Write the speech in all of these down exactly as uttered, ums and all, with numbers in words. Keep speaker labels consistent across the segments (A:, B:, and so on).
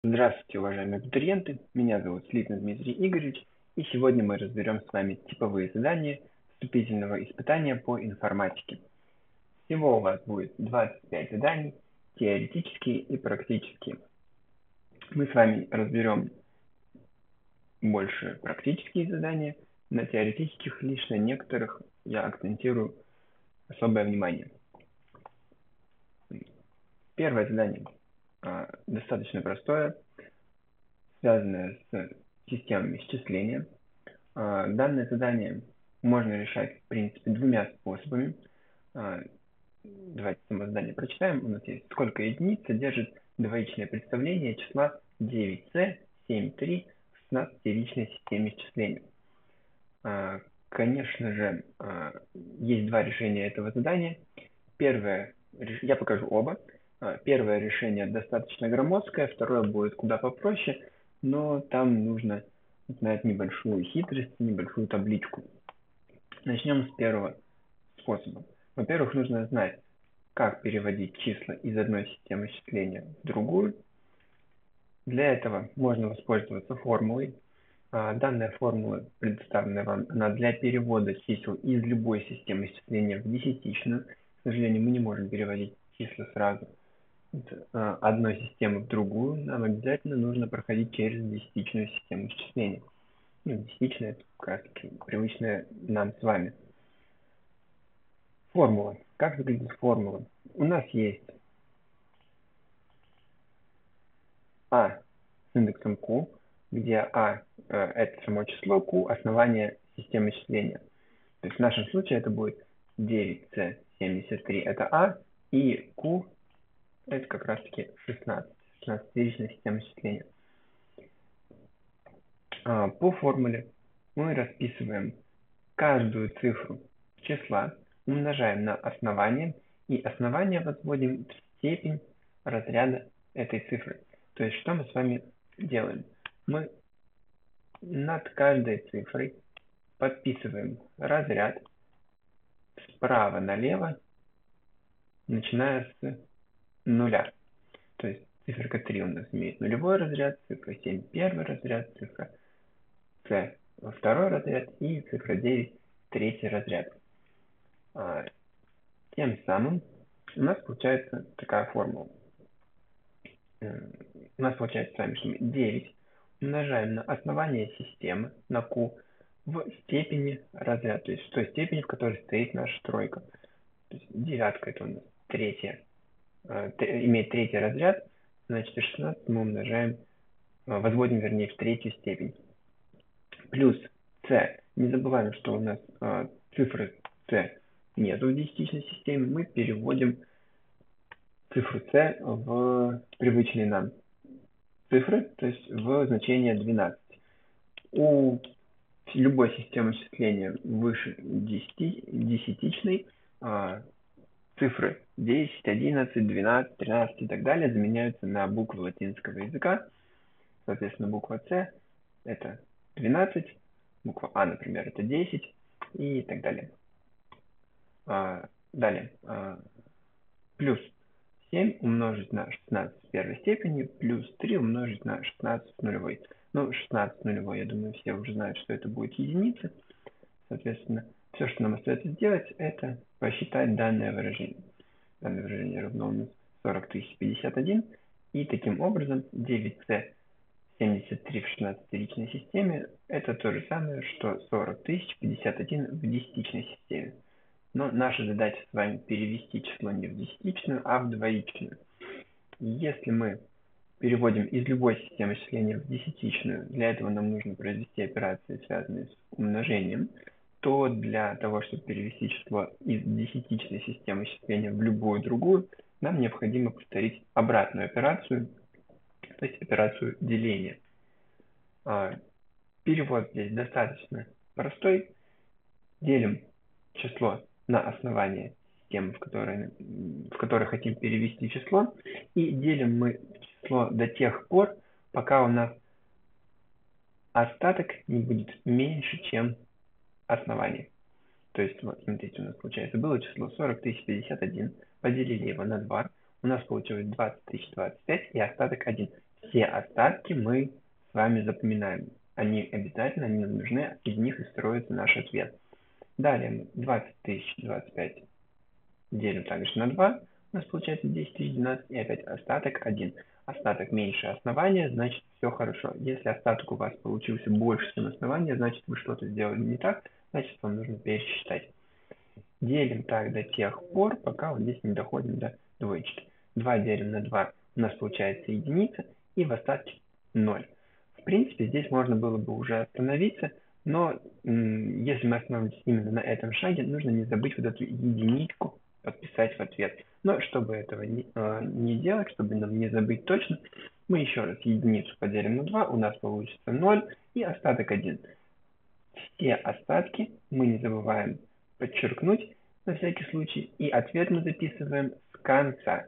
A: Здравствуйте, уважаемые абитуриенты! Меня зовут Слитный Дмитрий Игоревич, и сегодня мы разберем с вами типовые задания вступительного испытания по информатике. Всего у вас будет двадцать пять заданий, теоретические и практические. Мы с вами разберем больше практические задания, на теоретических лишь на некоторых я акцентирую особое внимание. Первое задание а, достаточно простое, связанное с системами счисления. А, данное задание можно решать, в принципе, двумя способами. А, давайте само задание прочитаем. У нас есть: сколько единиц содержит двоичное представление числа девять c, семь три в шестнадцатиячейной системе счисления. А, конечно же, а, есть два решения этого задания. Первое, я покажу оба. А, первое решение достаточно громоздкое, второе будет куда попроще, но там нужно знать небольшую хитрость, небольшую табличку. Начнем с первого способа. Во-первых, нужно знать, как переводить числа из одной системы счисления в другую. Для этого можно воспользоваться формулой. Данная формула предоставлена вам она для перевода чисел из любой системы счисления в десятичную. К сожалению, мы не можем переводить числа сразу из одной системы в другую. Нам обязательно нужно проходить через десятичную систему счисления. Ну, десятичная — это как раз таки привычная нам с вами формула. Как выглядит формула? У нас есть а с индексом q, где а э, это само число, q основание системы счисления. То есть в нашем случае это будет девять c семьдесят три, это а, и q это как раз таки шестнадцать, шестнадцатиячная система счисления. А, по формуле мы расписываем каждую цифру числа, умножаем на основание, и основание возводим в степень разряда этой цифры. То есть что мы с вами делаем? Мы над каждой цифрой подписываем разряд справа налево, начиная с нуля. То есть циферка три у нас имеет нулевой разряд, цифра семь первый разряд, цифра c второй разряд и цифра девять третий разряд. Тем самым у нас получается такая формула. У нас получается с вами, что мы девять умножаем на основание системы, на q, в степени разряда, то есть в той степени, в которой стоит наша тройка. То есть девятка это у нас третья, э, имеет третий разряд, значит шестнадцать мы умножаем, э, возводим, вернее, в третью степень. Плюс c. Не забываем, что у нас э, цифры c нету в десятичной системе, мы переводим цифру c в привычные нам цифры, то есть в значение двенадцать. У любой системы счисления выше десяти, десятичной а, цифры десять, одиннадцать, двенадцать, тринадцать и так далее заменяются на буквы латинского языка. Соответственно, буква c это двенадцать, буква а, например, это десять и так далее. А, далее. А, плюс семь умножить на шестнадцать в первой степени, плюс три умножить на шестнадцать в нулевой. Ну, шестнадцать в нулевой, я думаю, все уже знают, что это будет единица. Соответственно, все, что нам остается сделать, это посчитать данное выражение. Данное выражение равно у нас сорок тысяч пятьдесят один. И таким образом девять c семьдесят три в шестнадцатиячной системе это то же самое, что сорок тысяч пятьдесят один в десятичной системе. Но наша задача с вами перевести число не в десятичную, а в двоичную. Если мы переводим из любой системы счисления в десятичную, для этого нам нужно произвести операции, связанные с умножением, то для того, чтобы перевести число из десятичной системы счисления в любую другую, нам необходимо повторить обратную операцию, то есть операцию деления. Перевод здесь достаточно простой. Делим число на основание системы, в которой, в которой хотим перевести число, и делим мы число до тех пор, пока у нас остаток не будет меньше, чем основание. То есть, вот, смотрите, у нас получается, было число сорок тысяч пятьдесят один, поделили его на два, у нас получилось двадцать тысяч двадцать пять и остаток один. Все остатки мы с вами запоминаем. Они обязательно, они нам нужны, из них и строится наш ответ. Далее мы двадцать тысяч двадцать пять делим также на два, у нас получается десять тысяч двенадцать, и опять остаток один. Остаток меньше основания, значит все хорошо. Если остаток у вас получился больше, чем основание, значит вы что-то сделали не так, значит вам нужно пересчитать. Делим так до тех пор, пока вот здесь не доходим до двоечки. два делим на два, у нас получается единица, и в остатке ноль. В принципе, здесь можно было бы уже остановиться, но если мы остановимся именно на этом шаге, нужно не забыть вот эту единичку подписать в ответ. Но чтобы этого не, э, не делать, чтобы нам не забыть точно, мы еще раз единицу поделим на два, у нас получится ноль и остаток один. Все остатки мы не забываем подчеркнуть на всякий случай, и ответ мы записываем с конца.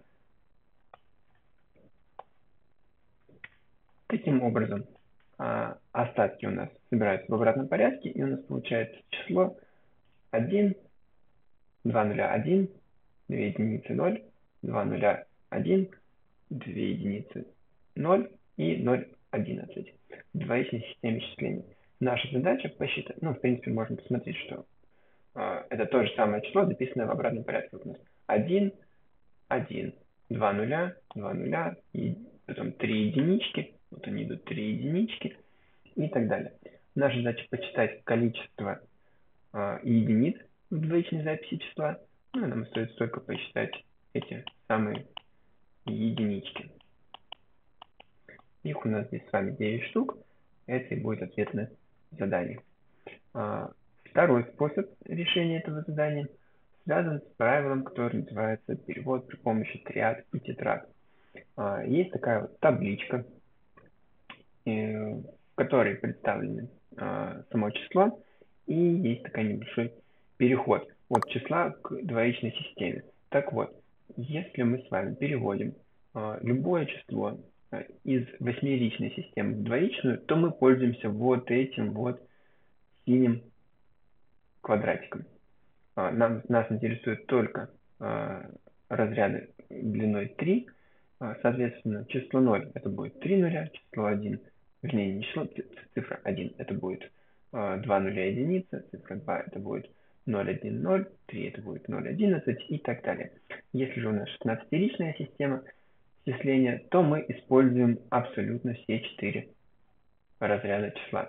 A: Таким образом, остатки у нас собираются в обратном порядке, и у нас получается число один, два нуля один, две единицы ноль, два нуля один, две единицы ноль и ноль одиннадцать. В двоичной системе исчислений. Наша задача посчитать, ну, в принципе, можно посмотреть, что э, это то же самое число, записанное в обратном порядке. У нас один, один, два нуля, два нуля, и потом три единички, вот они идут три единички и так далее. Наша задача посчитать количество э, единиц в двоичной записи числа. Ну, нам остается только посчитать эти самые единички. Их у нас здесь с вами девять штук. Это и будет ответ на задание. Второй способ решения этого задания связан с правилом, которое называется перевод при помощи триад и тетрад. Есть такая вот табличка, в которой представлено само число, и есть такой небольшой переход от числа к двоичной системе. Так вот, если мы с вами переводим любое число из восьмеричной системы в двоичную, то мы пользуемся вот этим вот синим квадратиком. Нам, нас интересуют только разряды длиной три, соответственно, число ноль это будет три нуля, число один, вернее, не число, цифра один это будет два нуля единица, цифра два это будет ноль один ноль, три это будет ноль одиннадцать и так далее. Если же у нас шестнадцатиричная система числения, то мы используем абсолютно все четыре разряда числа.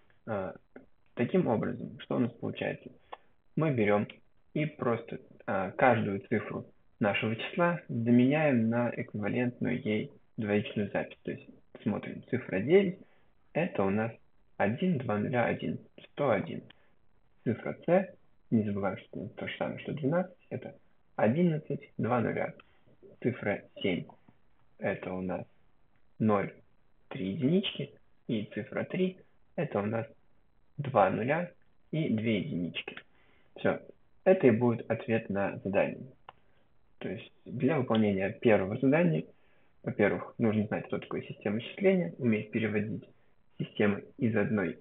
A: Таким образом, что у нас получается? Мы берем и просто каждую цифру нашего числа заменяем на эквивалентную ей двоичную запись. То есть смотрим, цифра девять это у нас один, два нуля один, сто один. Цифра c, не забываем, что то же самое, что двенадцать, это одиннадцать, два нуля. Цифра семь это у нас ноль, три единички, и цифра три это у нас два нуля и две единички. Все, это и будет ответ на задание. То есть для выполнения первого задания, во-первых, нужно знать, что такое система исчисления, уметь переводить системы из одной,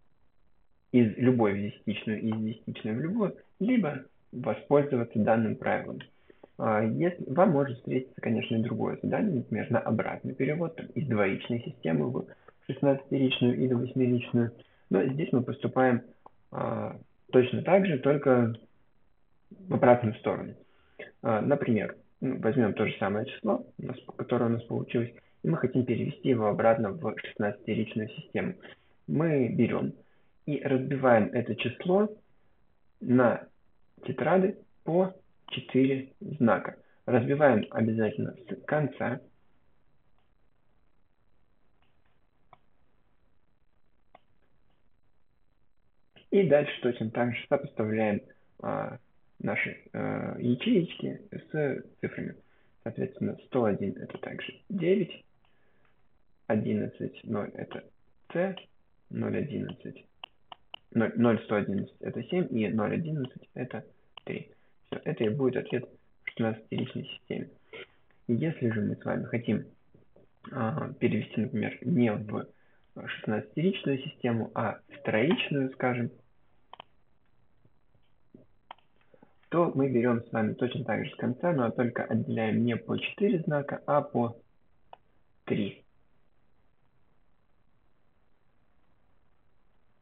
A: из любой в десятичную, из десятичной в любую, либо воспользоваться данным правилом. Если, вам может встретиться, конечно, и другое задание, например, на обратный перевод там, из двоичной системы в шестнадцатиричную или восьмеричную. Но здесь мы поступаем а, точно так же, только в обратную сторону. А, например, ну, возьмем то же самое число, которое у нас получилось, и мы хотим перевести его обратно в шестнадцатиричную систему. Мы берем и разбиваем это число на тетрады по четыре знака. Разбиваем обязательно с конца. И дальше точно так же сопоставляем а, наши а, ячеечки с цифрами. Соответственно, сто один это также девять, одиннадцать, ноль это c, ноль одиннадцать, ноль сто одиннадцать это семь и ноль одиннадцать это три. Все, это и будет ответ в шестнадцатиричной системе. Если же мы с вами хотим а, перевести, например, не в шестнадцатиричную систему, а в троичную, скажем, то мы берем с вами точно так же с конца, но только отделяем не по четыре знака, а по три.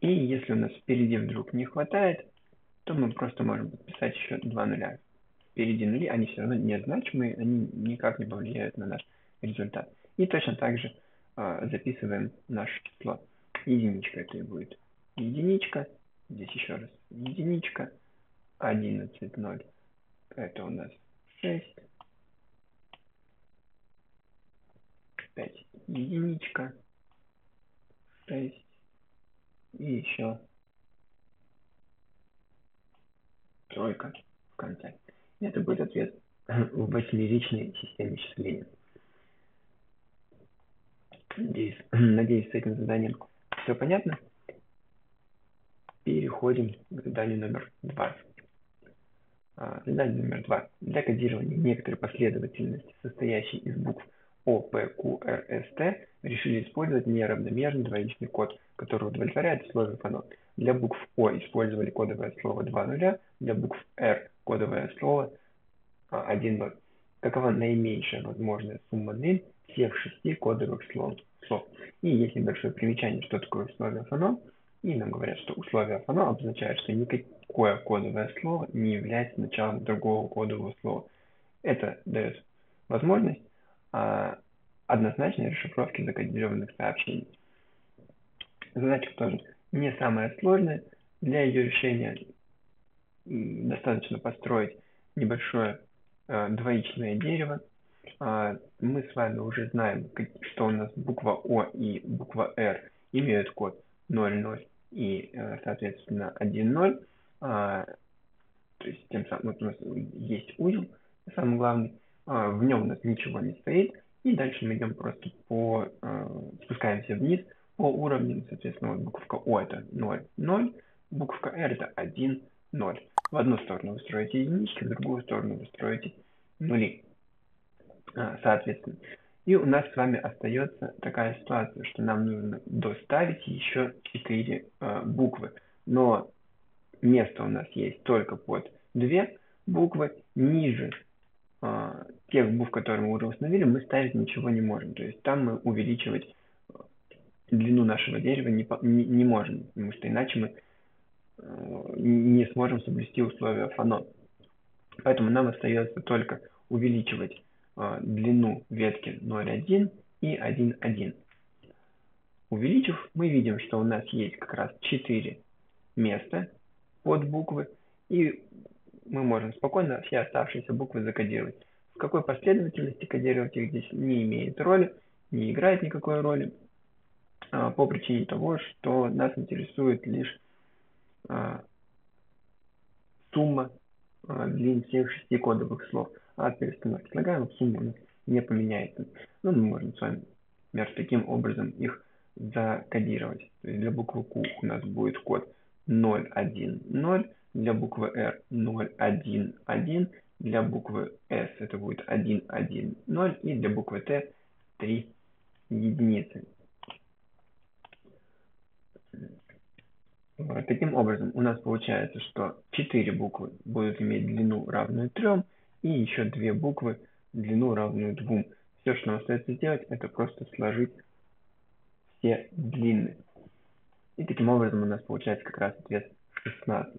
A: И если у нас впереди вдруг не хватает, то мы просто можем подписать еще два нуля. Впереди нули, они все равно не значимые, они никак не повлияют на наш результат. И точно так же э, записываем наше число. Единичка это и будет единичка, здесь еще раз единичка, одиннадцать, ноль, это у нас шесть, пять, единичка, шесть и еще тройка в конце. Это будет ответ в восьмеричной системе числения. Надеюсь, надеюсь, с этим заданием все понятно. Переходим к заданию номер два. Задание номер два. Для кодирования некоторой последовательности, состоящей из букв О, П, Q, R, S, T, решили использовать неравномерный двоичный код, который удовлетворяет условию фано. Для букв О использовали кодовое слово два нуля, для букв R кодовое слово один ноль. Какова наименьшая возможная сумма длин всех шести кодовых слов? И есть небольшое примечание, что такое условие фано. И нам говорят, что условие фано обозначает, что никакое кодовое слово не является началом другого кодового слова. Это дает возможность а, однозначной расшифровки закодированных сообщений. Задача тоже не самая сложная. Для ее решения достаточно построить небольшое а, двоичное дерево. А, мы с вами уже знаем, что у нас буква О и буква Р имеют код ноль ноль и, соответственно, один ноль. А, то есть тем самым вот у нас есть узел, самый главный, а, в нем у нас ничего не стоит. И дальше мы идем просто по, а, спускаемся вниз по уровням. Соответственно, вот буковка О это ноль ноль, буковка Р это один ноль. В одну сторону вы строите единички, в другую сторону вы строите нули. А, соответственно. И у нас с вами остается такая ситуация, что нам нужно доставить еще четыре э, буквы. Но место у нас есть только под две буквы. Ниже э, тех букв, которые мы уже установили, мы ставить ничего не можем. То есть там мы увеличивать длину нашего дерева не, не, не можем, потому что иначе мы э, не сможем соблюсти условия фано. Поэтому нам остается только увеличивать длину ветки ноль один и один один. Увеличив, мы видим, что у нас есть как раз четыре места под буквы, и мы можем спокойно все оставшиеся буквы закодировать. В какой последовательности кодировать их здесь не имеет роли, не играет никакой роли, по причине того, что нас интересует лишь сумма длин всех шести кодовых слов. А от перестановки слагаемых сумма у нас не поменяется. Но мы можем с вами, например, таким образом их закодировать. То есть для буквы Q у нас будет код ноль один ноль, для буквы R ноль один один, для буквы S это будет один один ноль и для буквы T три единицы. Таким образом, у нас получается, что четыре буквы будут иметь длину равную трем, и еще две буквы длину равную двум. Все, что нам остается сделать, это просто сложить все длины. И таким образом у нас получается как раз ответ шестнадцать.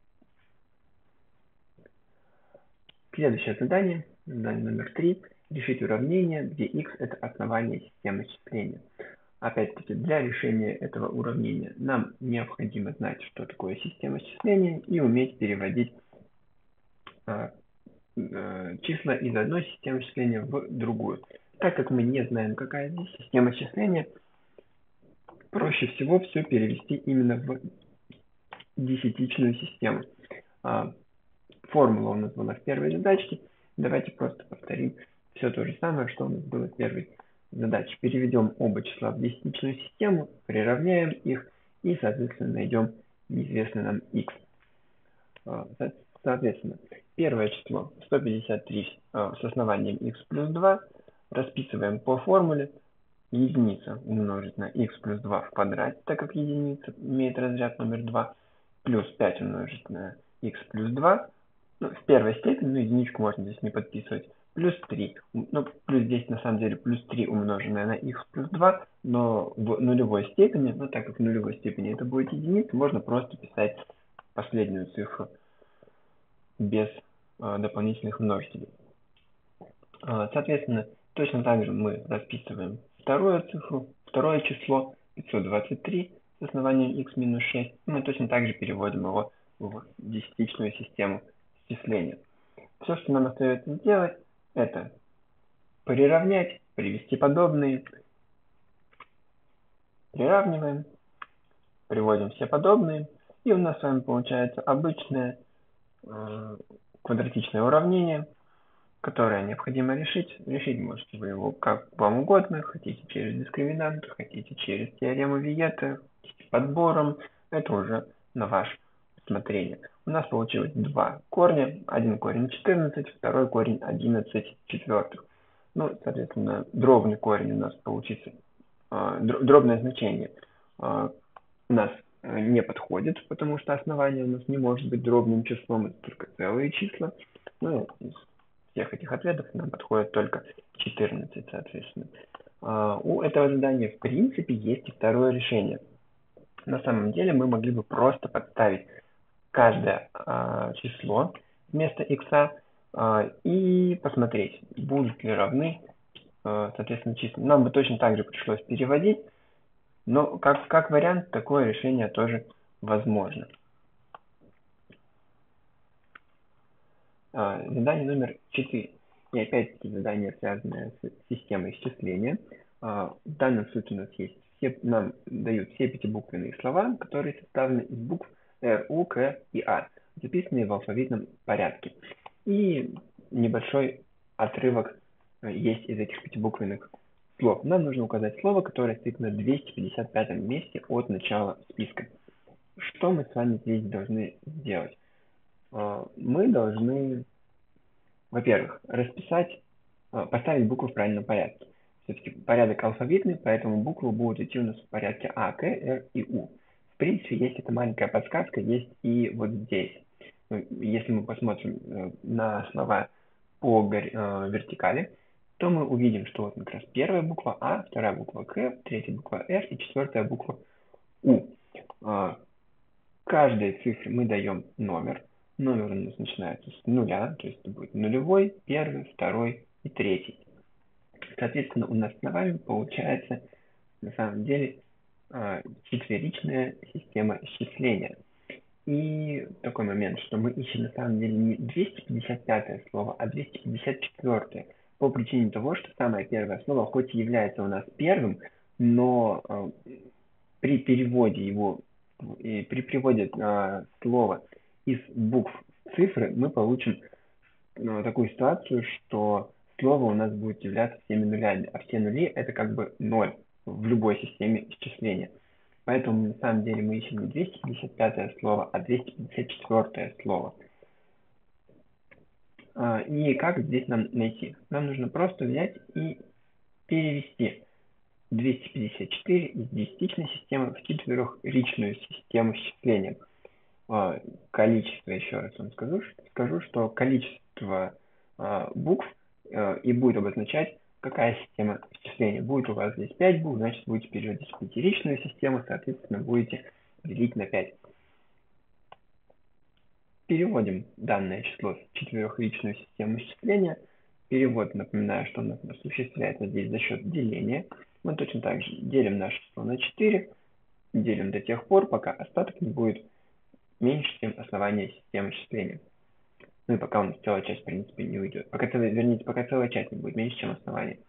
A: Следующее задание, задание номер три. Решить уравнение, где x это основание системы счисления. Опять-таки, для решения этого уравнения нам необходимо знать, что такое система счисления, и уметь переводить э, э, числа из одной системы счисления в другую. Так как мы не знаем, какая здесь система счисления, проще всего все перевести именно в десятичную систему. А, формула у нас была в первой задачке. Давайте просто повторим все то же самое, что у нас было в первой задаче. Переведем оба числа в десятичную систему, приравняем их и, соответственно, найдем неизвестный нам x. Соответственно, первое число сто пятьдесят три с основанием x плюс два расписываем по формуле. Единица умножить на x плюс два в квадрате, так как единица имеет разряд номер два, плюс пять умножить на x плюс два. Ну, в первой степени, но единичку можно здесь не подписывать. плюс три. Ну, плюс здесь на самом деле плюс три умноженное на х плюс два, но в нулевой степени, ну так как в нулевой степени это будет единица, можно просто писать последнюю цифру без э, дополнительных множителей. Э, соответственно, точно так же мы расписываем вторую цифру, второе число пятьсот двадцать три с основанием х минус шесть, и мы точно так же переводим его в десятичную систему счисления. Все, что нам остается сделать, это приравнять, привести подобные, приравниваем, приводим все подобные, и у нас с вами получается обычное э, квадратичное уравнение, которое необходимо решить. Решить можете вы его как вам угодно, хотите через дискриминант, хотите через теорему Виета, хотите подбором, это уже на ваше усмотрение. У нас получилось два корня, один корень четырнадцать, второй корень одиннадцать четвертых. Ну, соответственно, дробный корень у нас получится, э, дробное значение э, у нас не подходит, потому что основание у нас не может быть дробным числом, это только целые числа. Ну, из всех этих ответов нам подходит только четырнадцать, соответственно. У этого задания, в принципе, есть и второе решение. На самом деле мы могли бы просто подставить каждое а, число вместо х а, и посмотреть, будут ли равны, а, соответственно, числа. Нам бы точно так же пришлось переводить, но как, как вариант такое решение тоже возможно. А, задание номер четыре. И опять-таки задание, связанное с системой исчисления. А, в данном случае у нас есть все, нам дают все пятибуквенные слова, которые составлены из букв Р, У, К и А, записанные в алфавитном порядке. И небольшой отрывок есть из этих пятибуквенных слов. Нам нужно указать слово, которое стоит на двести пятьдесят пятом месте от начала списка. Что мы с вами здесь должны сделать? Мы должны, во-первых, расписать, поставить буквы в правильном порядке. Все-таки порядок алфавитный, поэтому буквы будут идти у нас в порядке А, К, Р и У. В принципе, есть эта маленькая подсказка, есть и вот здесь. Если мы посмотрим на слова по вертикали, то мы увидим, что вот как раз первая буква А, вторая буква К, третья буква Р и четвертая буква У. Каждой цифре мы даем номер. Номер у нас начинается с нуля, то есть это будет нулевой, первый, второй и третий. Соответственно, у нас с вами получается на самом деле четверичная система исчисления. И такой момент, что мы ищем на самом деле не двести пятьдесят пятое слово, а двести пятьдесят четвёртое. По причине того, что самое первое слово, хоть и является у нас первым, но э, при переводе его, и при переводе э, слова из букв в цифры, мы получим э, такую ситуацию, что слово у нас будет являться всеми нулями, а все нули это как бы ноль в любой системе исчисления. Поэтому на самом деле мы ищем не двести пятьдесят пятое слово, а двести пятьдесят четвёртое слово. И как здесь нам найти? Нам нужно просто взять и перевести двести пятьдесят четыре из десятичной системы в четверохричную систему счисления. Количество, еще раз вам скажу, скажу что количество букв и будет обозначать, какая система счисления. Будет у вас здесь пять букв, значит будете переводить в пятиричную систему, соответственно будете делить на пять. Переводим данное число в четырехричную систему счисления. Перевод, напоминаю, что у нас осуществляется здесь за счет деления. Мы точно так же делим наше число на четыре, делим до тех пор, пока остаток не будет меньше, чем основание системы счисления. Ну и пока у нас целая часть, в принципе, не уйдет. Пока целая, верните, пока целая часть не будет меньше, чем основание.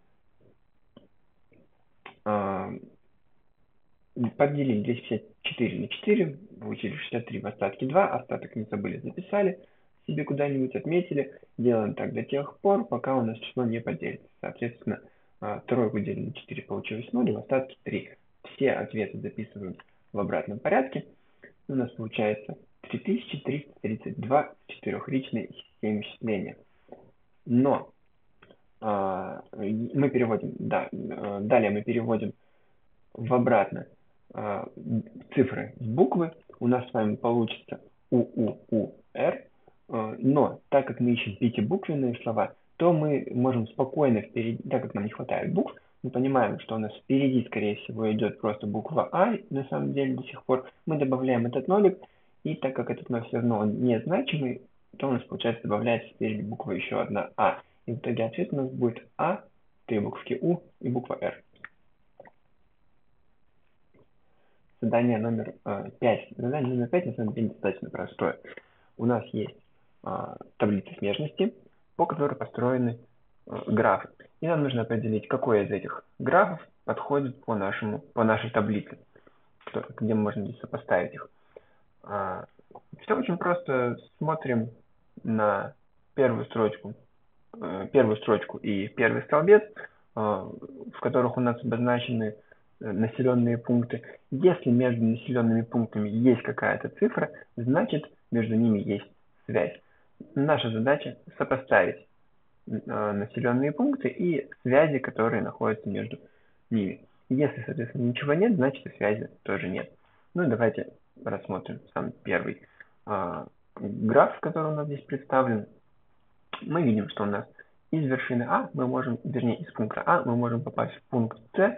A: Поделили двести пятьдесят четыре на четыре, получили шестьдесят три, в остатке два, остаток не забыли, записали, себе куда-нибудь отметили. Делаем так до тех пор, пока у нас число не поделится. Соответственно, тройку делим на четыре, получилось ноль, в остатке три. Все ответы записываем в обратном порядке. У нас получается три тысячи триста тридцать два в четырехричной системе счисления. Но э, мы переводим, да, э, далее мы переводим в обратно э, цифры в буквы. У нас с вами получится У, У, У, Р. Э, но так как мы ищем пятибуквенные слова, то мы можем спокойно впереди, так как нам не хватает букв, мы понимаем, что у нас впереди, скорее всего, идет просто буква А, на самом деле, до сих пор. Мы добавляем этот нолик, и так как этот ноль все равно он незначимый, то у нас, получается, добавляется впереди буква еще одна А. И в итоге ответ у нас будет А, три буковки У и буква Р. Задание номер э, пять. Задание номер пять на самом деле достаточно простое. У нас есть э, таблица смежности, по которой построены э, графы. И нам нужно определить, какой из этих графов подходит по, нашему, по нашей таблице, где мы можем здесь сопоставить их. Э, все очень просто. Смотрим на первую строчку, э, первую строчку и первый столбец, э, в которых у нас обозначены населенные пункты. Если между населенными пунктами есть какая-то цифра, значит между ними есть связь. Наша задача сопоставить э, населенные пункты и связи, которые находятся между ними. Если, соответственно, ничего нет, значит и связи тоже нет. Ну и давайте рассмотрим сам первый э, граф, который у нас здесь представлен. Мы видим, что у нас из вершины А мы можем, вернее, из пункта А мы можем попасть в пункт С,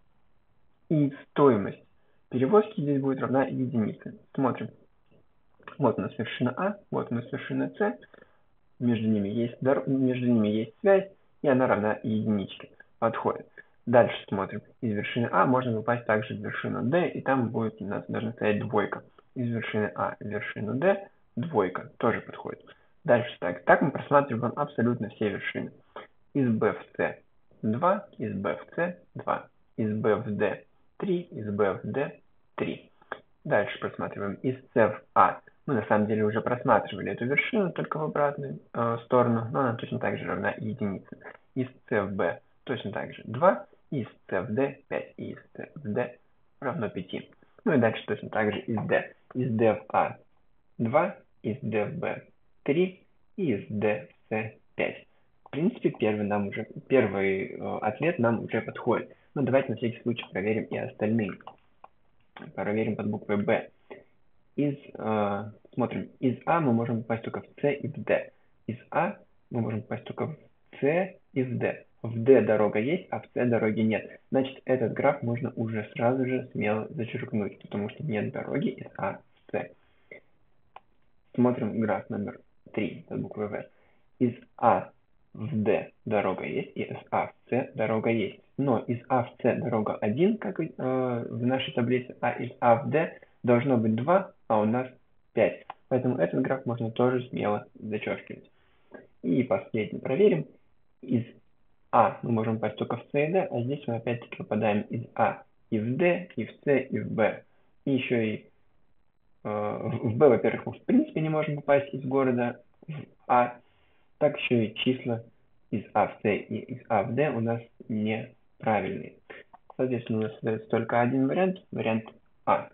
A: и стоимость перевозки здесь будет равна единице. Смотрим. Вот у нас вершина А, вот у нас вершина С. Между ними есть, между ними есть связь, и она равна единичке. Подходит. Дальше смотрим. Из вершины А можно попасть также в вершину D, и там будет у нас должна стоять двойка. Из вершины А в вершину D двойка тоже подходит. Дальше так. Так мы просматриваем абсолютно все вершины. Из B в C два, из B в C два, из B в D три, из B в D три. Дальше просматриваем из C в A. Мы на самом деле уже просматривали эту вершину, только в обратную э, сторону, но она точно так же равна единице. Из C в B точно так же два, из C в D пять, и из C в D равно пять. Ну и дальше точно так же из D. Из D в A два, из D в B три, и из D в C пять. В принципе, первый, нам уже, первый э, ответ нам уже подходит. Но давайте на всякий случай проверим и остальные. Проверим под буквой Б. Из, э, смотрим, из А мы можем попасть только в С и в Д. Из А мы можем попасть только в С и в Д. В Д дорога есть, а в С дороги нет. Значит, этот граф можно уже сразу же смело зачеркнуть, потому что нет дороги из А в С. Смотрим граф номер три под буквой В. Из А в Д дорога есть, и из А в С дорога есть. Но из А в С дорога один, как э, в нашей таблице, а из А в Д должно быть два, а у нас пять. Поэтому этот граф можно тоже смело зачеркивать. И последний проверим. Из А мы можем попасть только в С и Д, а здесь мы опять-таки попадаем из А и в Д, и в С, и в Б. И еще и э, в Б, во-первых, мы в принципе не можем попасть из города в А, так еще и числа из А в С и из А в Д у нас неправильные. Соответственно, у нас остается только один вариант, вариант А.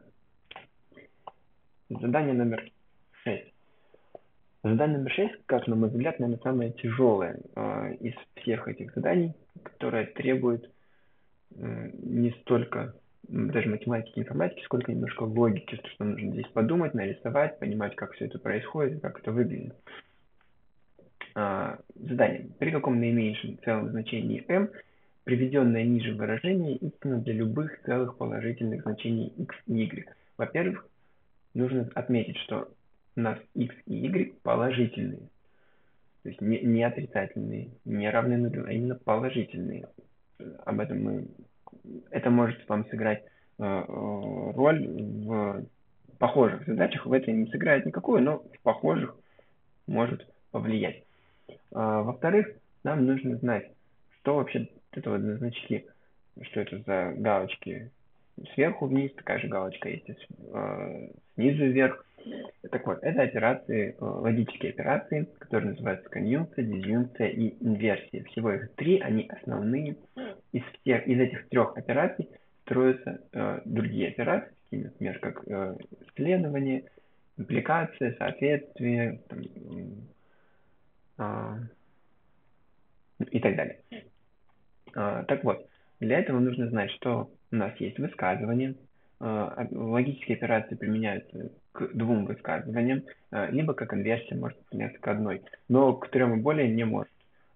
A: Задание номер шесть. Задание номер шесть, как на мой взгляд, наверное, самое тяжелое э, из всех этих заданий, которое требует э, не столько даже математики и информатики, сколько немножко логики, что нужно здесь подумать, нарисовать, понимать, как все это происходит, как это выглядит. Э, задание. При каком наименьшем целом значении m приведенное ниже выражение истинно для любых целых положительных значений x и y. Во-первых, нужно отметить, что у нас x и y положительные. То есть не, не отрицательные, не равны нулю, а именно положительные. Об этом мы... Это может вам сыграть э, роль в похожих задачах. В этой не сыграет никакую, но в похожих может повлиять. А, во-вторых, нам нужно знать, что вообще это вот за значки, что это за галочки. Сверху вниз такая же галочка есть, э, снизу вверх. Так вот, это операции, логические операции, которые называются конъюнкция, дизъюнкция и инверсия. Всего их три, они основные. Из, всех, из этих трех операций строятся э, другие операции, такие, например, как э, исследование, импликация, соответствие там, э, и так далее. Э, так вот, для этого нужно знать, что у нас есть высказывание. Э, логические операции применяются к двум высказываниям, либо как инверсия может применяться к одной, но к трем и более не может.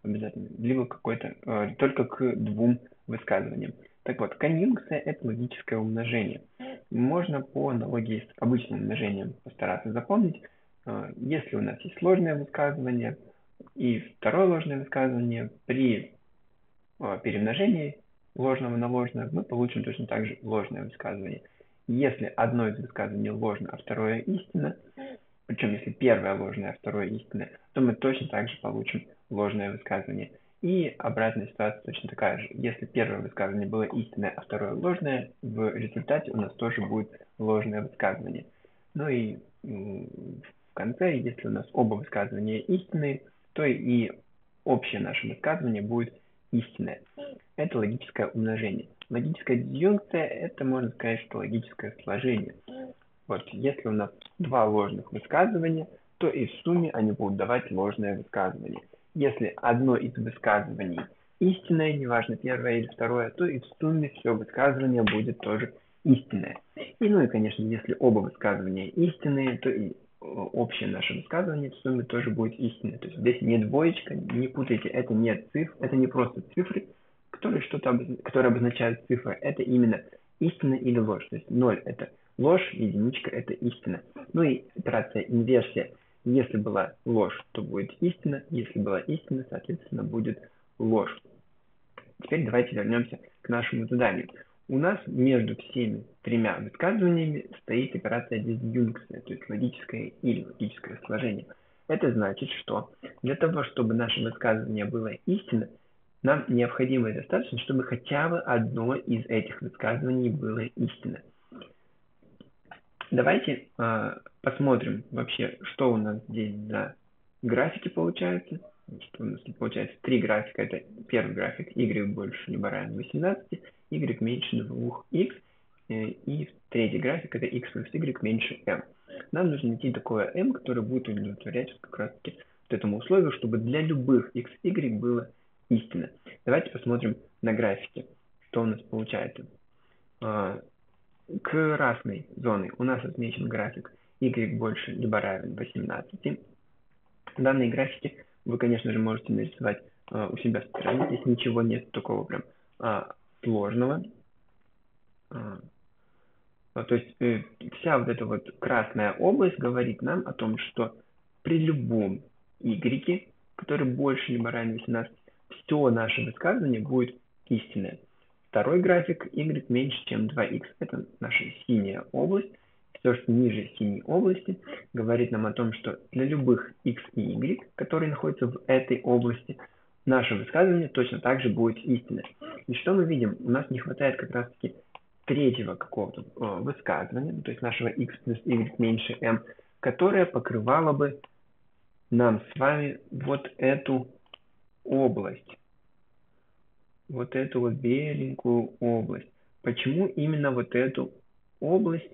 A: обязательно, либо какой-то, э, только к двум высказываниям. Так вот, конъюнкция – это логическое умножение. Можно по аналогии с обычным умножением постараться запомнить. Э, если у нас есть ложное высказывание и второе ложное высказывание, при э, перемножении ложного на ложное мы получим точно так же ложное высказывание. Если одно из высказываний ложно, а второе истинно, причем если первое ложное, а второе истинное, то мы точно так же получим ложное высказывание. И обратная ситуация точно такая же. Если первое высказывание было истинное, а второе ложное, в результате у нас тоже будет ложное высказывание. Ну и в конце, если у нас оба высказывания истинные, то и общее наше высказывание будет истинное. Это логическое умножение. Логическая дизъюнкция – это, можно сказать, что логическое сложение. Вот, если у нас два ложных высказывания, то и в сумме они будут давать ложное высказывание. Если одно из высказываний истинное, неважно первое или второе, то и в сумме все высказывание будет тоже истинное. И ну и, конечно, если оба высказывания истинные, то и общее наше высказывание в сумме тоже будет истинное. То есть здесь не двоечка, не путайте, это не цифры, это не просто цифры, которые что-то обоз... которые обозначают цифры, это именно истина или ложь. То есть ноль это ложь, единичка это истина. Ну и операция инверсия. Если была ложь, то будет истина. Если была истина, соответственно, будет ложь. Теперь давайте вернемся к нашему заданию. У нас между всеми тремя высказываниями стоит операция дизъюнкция, то есть логическое или логическое сложение. Это значит, что для того, чтобы наше высказывание было истинно, нам необходимо и достаточно, чтобы хотя бы одно из этих высказываний было истинно. Давайте э, посмотрим вообще, что у нас здесь за графики получаются. Что у нас тут получается три графика. Это первый график y больше либо равен восемнадцати, y меньше двух х. И третий график это x плюс y меньше m. Нам нужно найти такое m, которое будет удовлетворять как раз таки вот этому условию, чтобы для любых x, y было истинно. Давайте посмотрим на графике, что у нас получается. Красной зоной у нас отмечен график y больше либо равен восемнадцати. Данные графики вы, конечно же, можете нарисовать э, у себя в стороне. Здесь ничего нет такого прям э, сложного. Э, то есть э, вся вот эта вот красная область говорит нам о том, что при любом y, который больше либо равен восемнадцати, все наше высказывание будет истинное. Второй график y меньше, чем два х. Это наша синяя область. Все, что ниже синей области, говорит нам о том, что для любых x и y, которые находятся в этой области, наше высказывание точно так же будет истинное. И что мы видим? У нас не хватает как раз-таки третьего какого-то э, высказывания, то есть нашего x плюс y меньше m, которое покрывало бы нам с вами вот эту область. Вот эту вот беленькую область. Почему именно вот эту область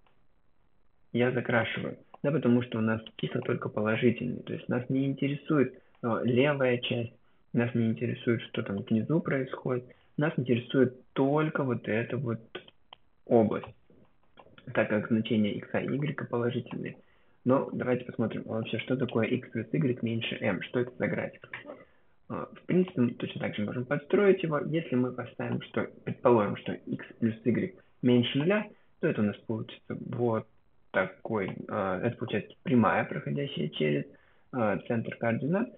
A: я закрашиваю? Да, потому что у нас числа только положительные. То есть нас не интересует э, левая часть, нас не интересует, что там внизу происходит. Нас интересует только вот эта вот область, так как значения x и y положительные. Но давайте посмотрим вообще, что такое x плюс y меньше m. Что это за график? В принципе, мы точно так же можем подстроить его. Если мы поставим, что предположим, что x плюс y меньше нуля, то это у нас получится вот такой, это получается прямая, проходящая через центр координат,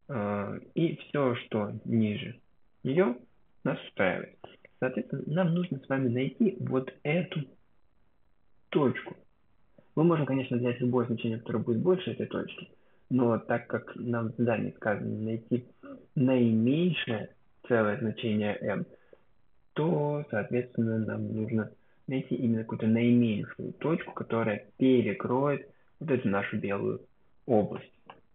A: и все, что ниже нее, нас устраивает. Соответственно, нам нужно с вами найти вот эту точку. Мы можем, конечно, взять любое значение, которое будет больше этой точки, но так как нам в задании сказано найти наименьшее целое значение m, то, соответственно, нам нужно найти именно какую-то наименьшую точку, которая перекроет вот эту нашу белую область.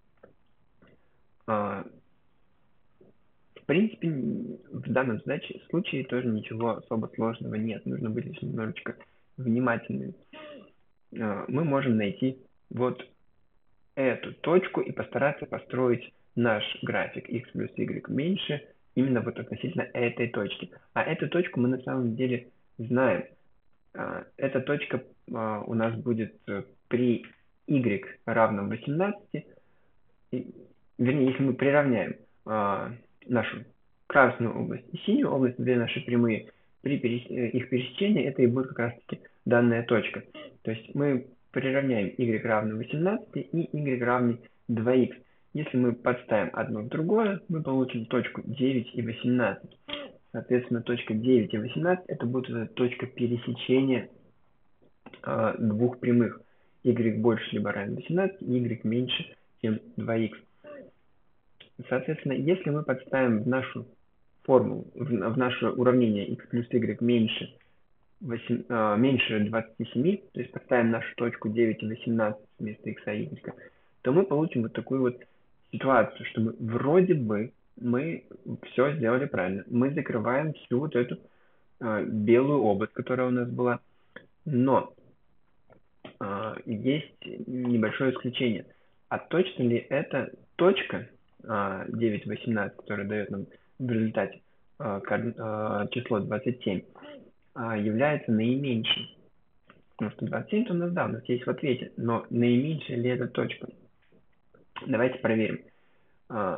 A: В принципе, в данном случае тоже ничего особо сложного нет. Нужно быть лишь немножечко внимательными. Мы можем найти вот эту точку и постараться построить наш график x плюс y меньше именно вот относительно этой точки. А эту точку мы на самом деле знаем. Эта точка у нас будет при y равном восемнадцати, вернее, если мы приравняем а, нашу красную область и синюю область, две наши прямые, при перес... их пересечении это и будет как раз таки данная точка. То есть мы приравняем y равно восемнадцати и y равный два х. Если мы подставим одно в другое, мы получим точку девять и восемнадцать. Соответственно, точка девять и восемнадцать это будет точка пересечения э, двух прямых. Y больше либо равен восемнадцати, y меньше, чем два х. Соответственно, если мы подставим в нашу формулу, в, в наше уравнение x плюс y меньше, восемь, э, меньше двадцати семи, то есть подставим нашу точку девять и восемнадцать вместо x и y, то мы получим вот такую вот ситуацию, что мы вроде бы мы все сделали правильно. Мы закрываем всю вот эту э, белую область, которая у нас была, но э, есть небольшое исключение. А точно ли эта точка э, девять восемнадцать, которая дает нам в результате э, э, число двадцать семь, э, является наименьшей? Потому что двадцать семь у нас, да, у нас есть в ответе, но наименьшая ли эта точка? Давайте проверим. Э,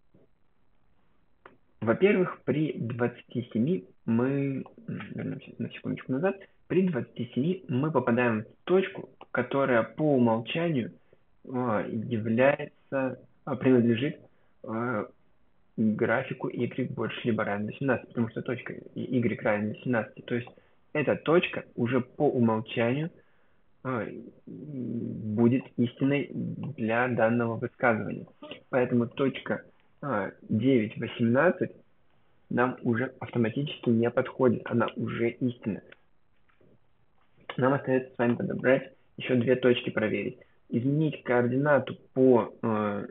A: Во-первых, при двадцати семи мы, вернемся на секундочку назад, при двадцати семи мы попадаем в точку, которая по умолчанию э, является, э, принадлежит э, графику y больше либо равен восемнадцати, потому что точка y равен восемнадцати. То есть эта точка уже по умолчанию э, будет истиной для данного высказывания. Поэтому точка девять восемнадцать нам уже автоматически не подходит, она уже истина. Нам остается с вами подобрать еще две точки, проверить. Изменить координату по э,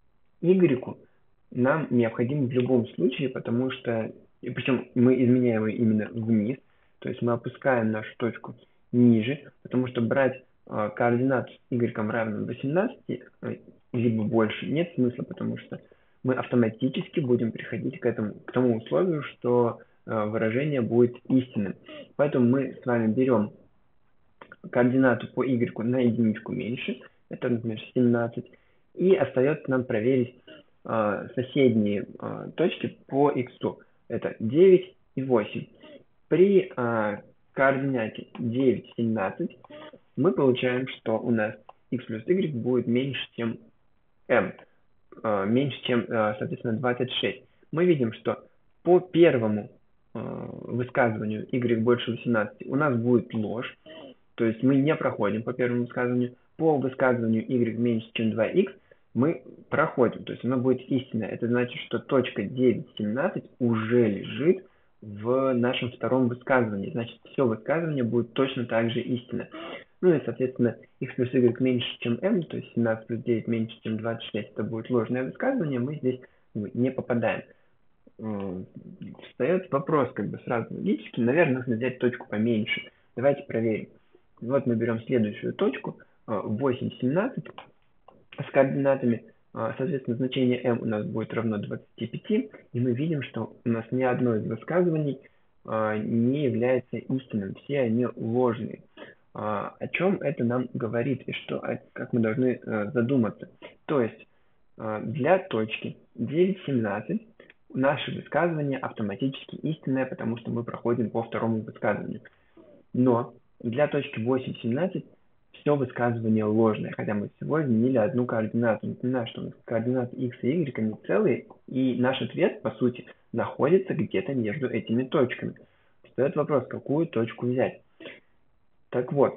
A: y нам необходимо в любом случае, потому что, и причем мы изменяем ее именно вниз, то есть мы опускаем нашу точку ниже, потому что брать э, координату с y равным восемнадцати, э, либо больше, нет смысла, потому что мы автоматически будем приходить к этому, к тому условию, что э, выражение будет истинным. Поэтому мы с вами берем координату по y на единичку меньше, это, например, семнадцать, и остается нам проверить э, соседние э, точки по x, это девять и восемь. При э, координате девять, семнадцать мы получаем, что у нас x плюс y будет меньше, чем m. Меньше, чем, соответственно, двадцать шесть. Мы видим, что по первому высказыванию y больше восемнадцати у нас будет ложь, то есть мы не проходим по первому высказыванию. По высказыванию y меньше, чем два х мы проходим, то есть оно будет истинное. Это значит, что точка девять семнадцать уже лежит в нашем втором высказывании. Значит, все высказывание будет точно так же истинно. Ну и, соответственно, x плюс y меньше, чем m, то есть семнадцать плюс девять меньше, чем двадцать шесть, это будет ложное высказывание, мы здесь не попадаем. Встает вопрос, как бы сразу логически, наверное, нужно взять точку поменьше. Давайте проверим. Вот мы берем следующую точку, восемь, семнадцать, с координатами, соответственно, значение m у нас будет равно двадцати пяти, и мы видим, что у нас ни одно из высказываний не является истинным, все они ложные. О чем это нам говорит и что, как мы должны задуматься. То есть для точки девять семнадцать наше высказывание автоматически истинное, потому что мы проходим по второму высказыванию. Но для точки восемь семнадцать все высказывание ложное, хотя мы всего изменили одну координату. Напоминаю, что у нас координаты x и y они целые, и наш ответ, по сути, находится где-то между этими точками. Встает вопрос, какую точку взять. Так вот,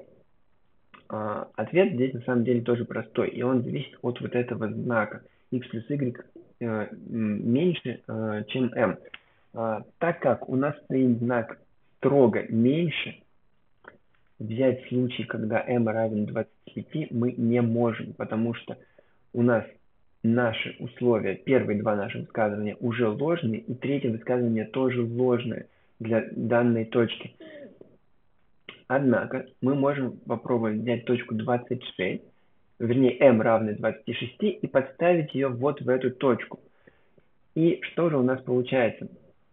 A: ответ здесь на самом деле тоже простой, и он зависит от вот этого знака x плюс y меньше, чем m. Так как у нас стоит знак строго меньше, взять случай, когда m равен двадцати пяти, мы не можем, потому что у нас наши условия, первые два наших высказывания уже ложные, и третье высказывание тоже ложное для данной точки. Однако мы можем попробовать взять точку двадцать шесть, вернее m равный двадцати шести, и подставить ее вот в эту точку. И что же у нас получается?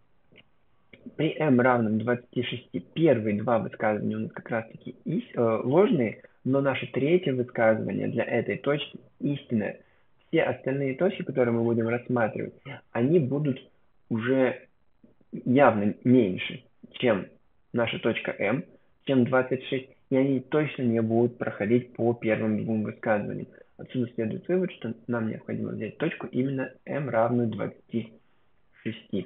A: При m равном двадцати шести первые два высказывания у нас как раз таки ложные, но наше третье высказывание для этой точки истинное. все остальные точки, которые мы будем рассматривать, они будут уже явно меньше, чем наша точка М, чем двадцать шесть, и они точно не будут проходить по первым двум высказываниям. Отсюда следует вывод, что нам необходимо взять точку именно m равную двадцати шести.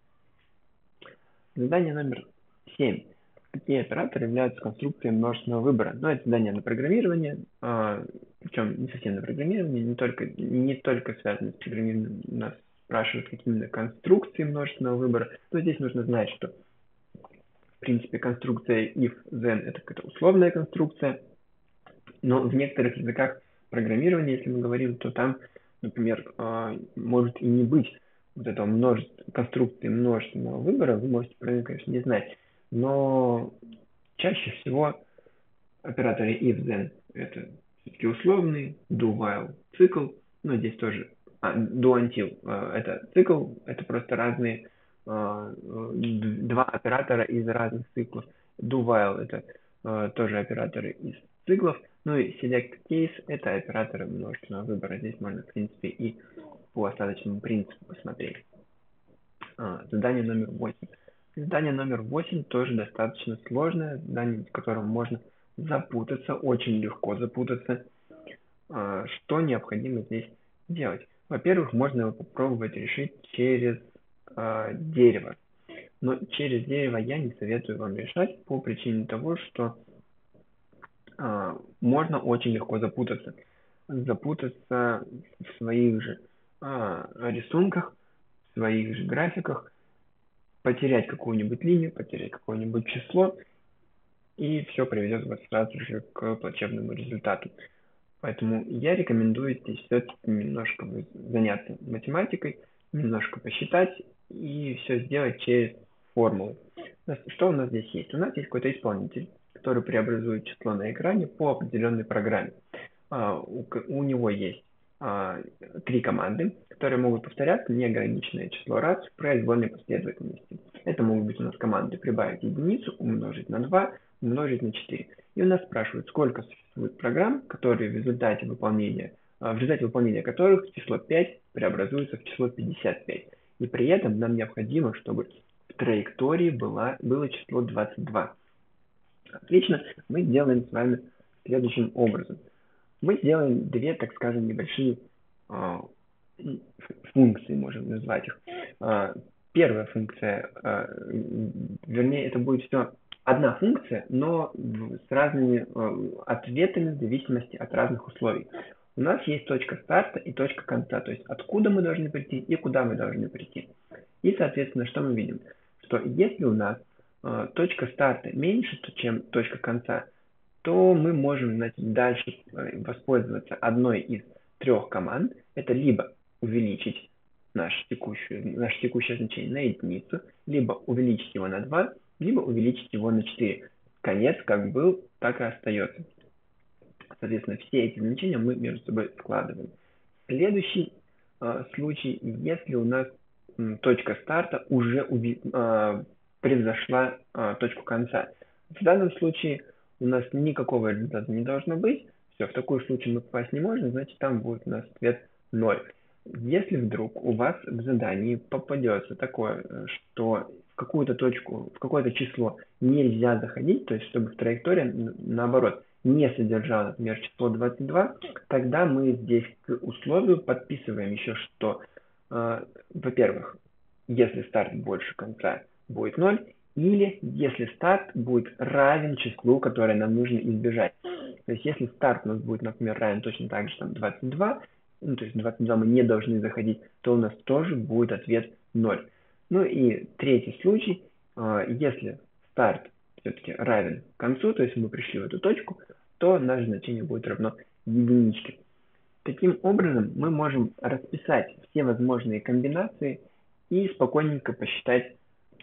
A: Задание номер семь. Какие операторы являются конструкцией множественного выбора? Ну, это задание на программирование, а, причем не совсем на программирование, не только, не только связано с программированием. Нас спрашивают, какие именно конструкции множественного выбора. Но здесь нужно знать, что в принципе конструкция if then это какая-то условная конструкция, но в некоторых языках программирования, если мы говорим, то там, например, может и не быть вот этого множества, конструкции множественного выбора. Вы можете про нее, конечно, не знать, но чаще всего операторы if then это все-таки условный, do while цикл, но здесь тоже а, do until это цикл, это просто разные а, два оператора из разных циклов. Do while это а, тоже операторы из циклов. Ну и select case это операторы множественного выбора. Здесь можно, в принципе, и по остаточному принципу посмотреть. А, задание номер восемь. Задание номер восемь тоже достаточно сложное, задание, в котором можно запутаться, очень легко запутаться. А, что необходимо здесь делать? Во-первых, можно его попробовать решить через а, дерево. Но через дерево я не советую вам решать по причине того, что а, можно очень легко запутаться. Запутаться в своих же а, рисунках, в своих же графиках, потерять какую-нибудь линию, потерять какое-нибудь число, и все приведет вас сразу же к плачевному результату. Поэтому я рекомендую здесь все-таки немножко заняться математикой, немножко посчитать и все сделать через формулы. Что у нас здесь есть? У нас есть какой-то исполнитель, который преобразует число на экране по определенной программе. У него есть три команды, которые могут повторяться неограниченное число раз в произвольной последовательности. Это могут быть у нас команды прибавить единицу, умножить на два, умножить на четыре. И у нас спрашивают, сколько существует программ, которые в результате выполнения, в результате выполнения которых число пять преобразуется в число пятьдесят пять. И при этом нам необходимо, чтобы в траектории была, было число двадцать два. Отлично, мы делаем с вами следующим образом. Мы сделаем две, так скажем, небольшие а, функции, можем назвать их. А, первая функция, а, вернее, это будет все одна функция, но с разными а, ответами в зависимости от разных условий. У нас есть точка старта и точка конца, то есть откуда мы должны прийти и куда мы должны прийти. И, соответственно, что мы видим? Что если у нас а, точка старта меньше, чем точка конца, то мы можем, значит, дальше воспользоваться одной из трех команд. Это либо увеличить наше текущее, наше текущее значение на единицу, либо увеличить его на два, либо увеличить его на четыре. Конец как был, так и остается. Соответственно, все эти значения мы между собой складываем. Следующий э, случай, если у нас э, точка старта уже э, превзошла э, точку конца. В данном случае у нас никакого результата не должно быть. Все, в такой случай мы попасть не можем, значит там будет у нас ответ ноль. Если вдруг у вас в задании попадется такое, что в какую-то точку, в какое-то число нельзя заходить, то есть чтобы в траектории, наоборот, не содержало, например, число двадцать два, тогда мы здесь к условию подписываем еще, что, э, во-первых, если старт больше конца, будет ноль, или если старт будет равен числу, которое нам нужно избежать. То есть если старт у нас будет, например, равен точно так же там двадцать два, ну, то есть двадцать два мы не должны заходить, то у нас тоже будет ответ ноль. Ну и третий случай, если старт все-таки равен концу, то есть мы пришли в эту точку, то наше значение будет равно единичке. Таким образом мы можем расписать все возможные комбинации и спокойненько посчитать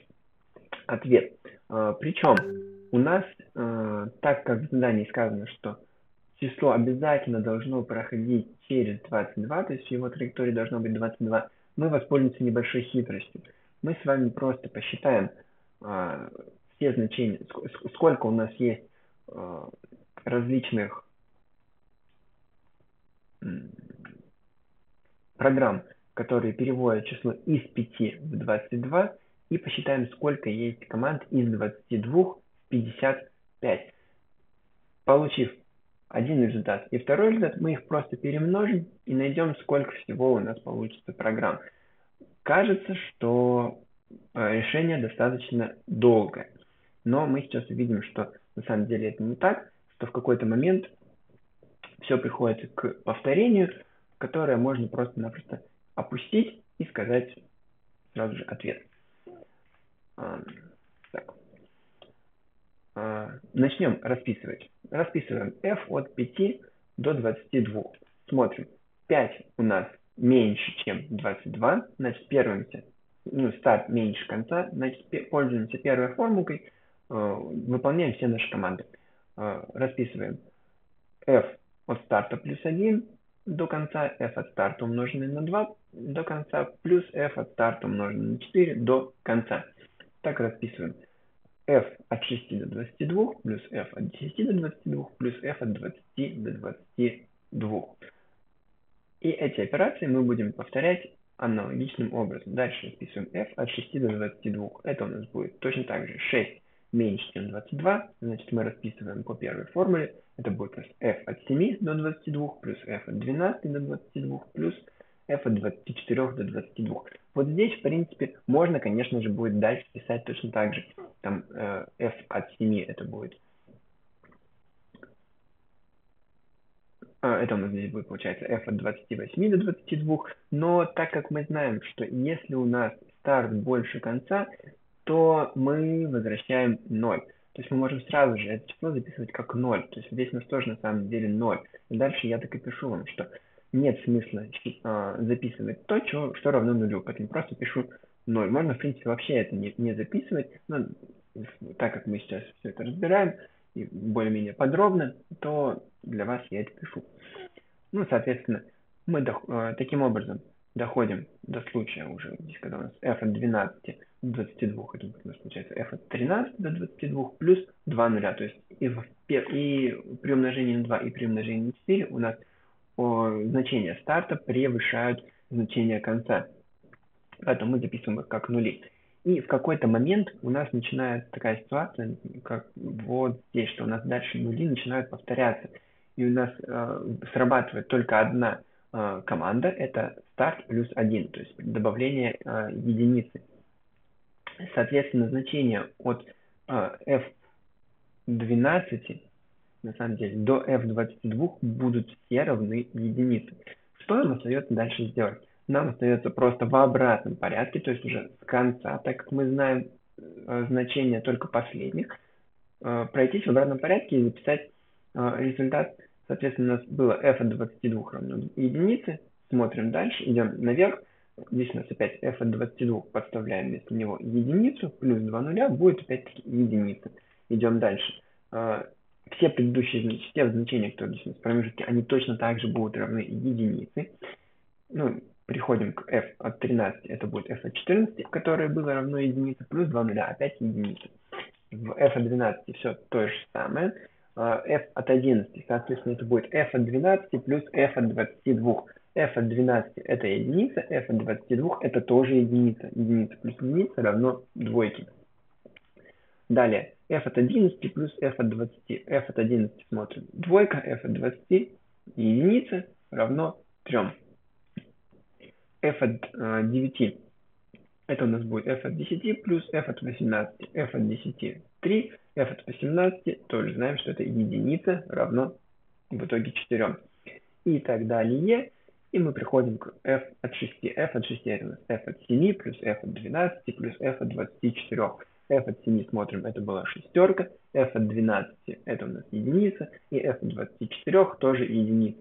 A: ответ. Причем у нас, так как в задании сказано, что число обязательно должно проходить через двадцать два, то есть в его траектории должно быть двадцать два, мы воспользуемся небольшой хитростью. Мы с вами просто посчитаем э, все значения, сколько у нас есть э, различных программ, которые переводят число из пяти в двадцать два, и посчитаем, сколько есть команд из двадцати двух в пятьдесят пять. Получив один результат и второй результат, мы их просто перемножим и найдем, сколько всего у нас получится программ. Кажется, что решение достаточно долгое, но мы сейчас увидим, что на самом деле это не так, что в какой-то момент все приходит к повторению, которое можно просто-напросто опустить и сказать сразу же ответ. Так. Начнем расписывать. Расписываем f от пяти до двадцати двух. Смотрим. пять у нас меньше, чем двадцать два. Значит, первимся, ну, старт меньше конца. Значит, пользуемся первой формулой. Выполняем все наши команды. Расписываем f от старта плюс один до конца, f от старта умноженный на два до конца, плюс f от старта умноженный на четыре до конца. Так расписываем. f от шести до двадцати двух плюс f от десяти до двадцати двух плюс f от двадцати до двадцати двух. И эти операции мы будем повторять аналогичным образом. Дальше расписываем f от шести до двадцати двух. Это у нас будет точно так же шесть меньше, чем двадцать два. Значит, мы расписываем по первой формуле. Это будет у нас f от семи до двадцати двух плюс f от двенадцати до двадцати двух плюс f от двадцати четырёх до двадцати двух. Вот здесь, в принципе, можно, конечно же, будет дальше писать точно так же. Там э, f от семи это будет. Это у нас здесь будет, получается, f от двадцати восьми до двадцати двух. Но так как мы знаем, что если у нас старт больше конца, то мы возвращаем ноль. То есть мы можем сразу же это число записывать как ноль. То есть здесь у нас тоже на самом деле ноль. И дальше я так и пишу вам, что нет смысла э, записывать то, что, что равно нулю. Поэтому просто пишу ноль. Можно, в принципе, вообще это не, не записывать. Но так как мы сейчас все это разбираем, и более-менее подробно, то для вас я это пишу. Ну, соответственно, мы до, э, таким образом доходим до случая уже, здесь, когда у нас f от двенадцати до двадцати двух, это у нас получается f от тринадцати до двадцати двух плюс два нуля. То есть и, в, и при умножении на два и при умножении на четыре у нас о, значения старта превышают значения конца. Поэтому мы записываем их как нули. И в какой-то момент у нас начинается такая ситуация, как вот здесь, что у нас дальше нули начинают повторяться. И у нас э, срабатывает только одна э, команда, это старт плюс один, то есть добавление э, единицы. Соответственно, значения от э, эф двенадцати, на самом деле, до эф двадцати двух будут все равны единице. Что нам остается дальше сделать? Нам остается просто в обратном порядке, то есть уже с конца, так как мы знаем э, значения только последних, э, пройтись в обратном порядке и записать э, результат. Соответственно, у нас было f от двадцати двух равно единице. Смотрим дальше, идем наверх. Здесь у нас опять f от двадцати двух, подставляем вместо него единицу, плюс два нуля будет опять-таки единица. Идем дальше. Э, все предыдущие все значения, которые здесь у нас в промежутке, они точно так же будут равны единице. Ну, приходим к f от тринадцати, это будет f от четырнадцати, которое было равно единице, плюс два нуля, опять единица. В f от двенадцати все то же самое. F от одиннадцати, соответственно, это будет f от двенадцати плюс f от двадцати двух. F от двенадцати это единица, f от двадцати двух это тоже единица. Единица плюс единица равно двойке. Далее, f от одиннадцати плюс f от двадцати. F от одиннадцати смотрим двойка, f от двадцати единица равно трем. F от э, девяти, это у нас будет f от десяти плюс f от восемнадцати. F от десяти три, f от восемнадцати тоже знаем, что это единица равно в итоге четырем. И так далее. И мы приходим к f от шести. F от шести это у нас f от семи плюс f от двенадцати плюс f от двадцати четырёх. F от семи смотрим, это была шестерка. F от двенадцати это у нас единица. И f от двадцати четырёх тоже единица.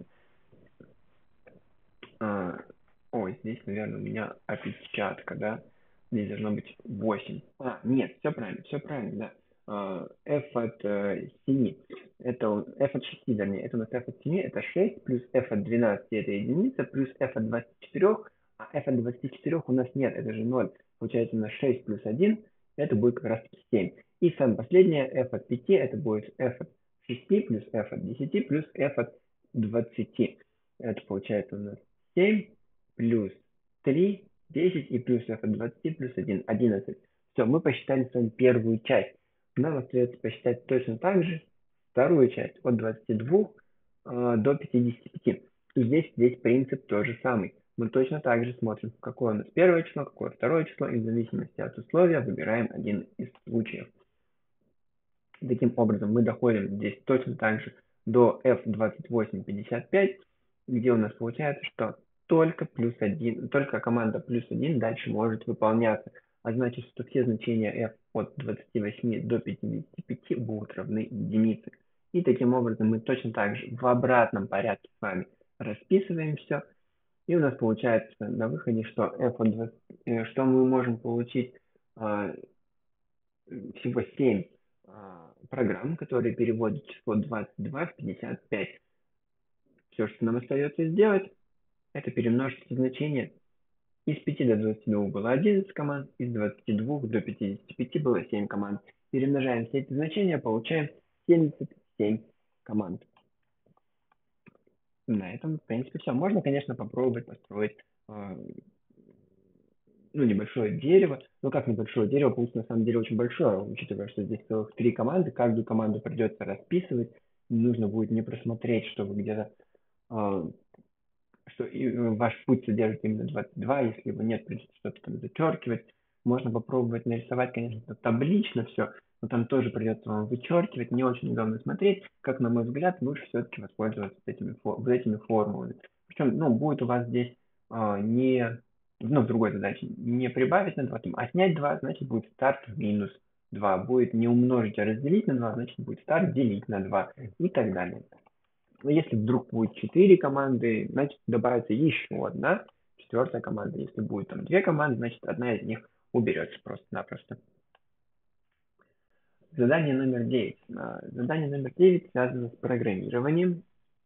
A: А, ой, здесь, наверное, у меня опечатка, да? Здесь должно быть восемь. А, нет, все правильно, все правильно, да. Uh, f от uh, семи, это f от шести, вернее, это у нас f от семи, это шесть, плюс f от двенадцати, это единица, плюс f от двадцати четырёх, а f от двадцати четырёх у нас нет, это же ноль. Получается у нас шесть плюс один, это будет как раз семь. И самое последнее, f от пяти, это будет f от шести плюс f от десяти плюс f от двадцати. Это получается у нас семь плюс три, десять, и плюс f от двадцати плюс один, одиннадцать. Все, мы посчитали с вами первую часть. Нам остается посчитать точно так же вторую часть от двадцати двух э, до пятидесяти пяти. И здесь, здесь принцип тот же самый. Мы точно так же смотрим, какое у нас первое число, какое второе число, и в зависимости от условия выбираем один из случаев. Таким образом, мы доходим здесь точно так же до эф двадцать восемь пятьдесят пять, где у нас получается, что только плюс один, только команда плюс один дальше может выполняться. А значит, что все значения f от двадцати восьми до пятидесяти пяти будут равны единице. И таким образом мы точно так же в обратном порядке с вами расписываем все. И у нас получается на выходе, что f от двадцати, что мы можем получить а, всего семь а, программ, которые переводят число двадцать два в пятьдесят пять. Все, что нам остается сделать, это перемножить эти значения. Из пяти до двадцати двух было одиннадцать команд, из двадцати двух до пятидесяти пяти было семь команд. Перемножаем все эти значения, получаем семьдесят семь команд. На этом, в принципе, все. Можно, конечно, попробовать построить э, ну, небольшое дерево. Ну, как небольшое дерево, получится на самом деле очень большое, учитывая, что здесь целых три команды. Каждую команду придется расписывать. Нужно будет не просмотреть, что вы где-то э, что и ваш путь содержит именно двадцать два, если его нет, придется что-то там зачеркивать. Можно попробовать нарисовать, конечно, таблично все, но там тоже придется вам вычеркивать, не очень удобно смотреть. Как на мой взгляд, лучше все-таки воспользоваться этими, вот этими формулами. Причем, ну, будет у вас здесь а, не, ну, в другой задаче, не прибавить на два, а снять два, значит, будет старт в минус два. Будет не умножить, а разделить на два, значит, будет старт делить на два и так далее. Но если вдруг будет четыре команды, значит добавится еще одна, четвертая команда. Если будет там две команды, значит одна из них уберется просто-напросто. Задание номер девять. Задание номер девять связано с программированием.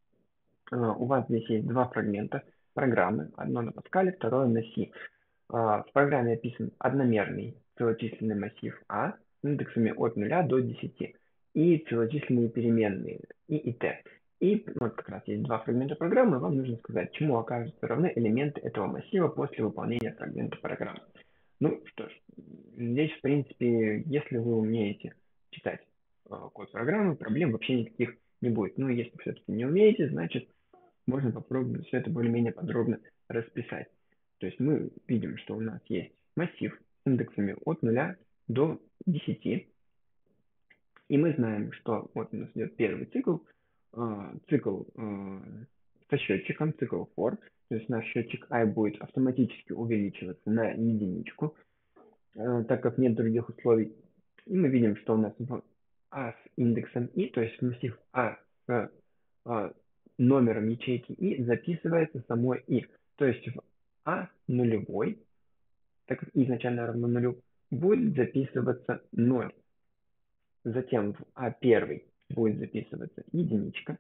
A: У вас здесь есть два фрагмента программы. Одно на Паскале, второе на C. В программе описан одномерный целочисленный массив А с индексами от нуля до десяти и целочисленные переменные и и t. И вот как раз есть два фрагмента программы, вам нужно сказать, чему окажутся равны элементы этого массива после выполнения фрагмента программы. Ну что ж, здесь в принципе, если вы умеете читать э, код программы, проблем вообще никаких не будет. Ну если все-таки не умеете, значит можно попробовать все это более-менее подробно расписать. То есть мы видим, что у нас есть массив с индексами от нуля до десяти. И мы знаем, что вот у нас идет первый цикл, э, цикл э, со счетчиком, цикл for. То есть наш счетчик i будет автоматически увеличиваться на единичку, э, так как нет других условий. И мы видим, что у нас в a с индексом i, то есть массив a с э, номером ячейки i записывается само i. То есть в a нулевой, так как изначально равно нулю, будет записываться ноль. Затем в а один будет записываться единичка,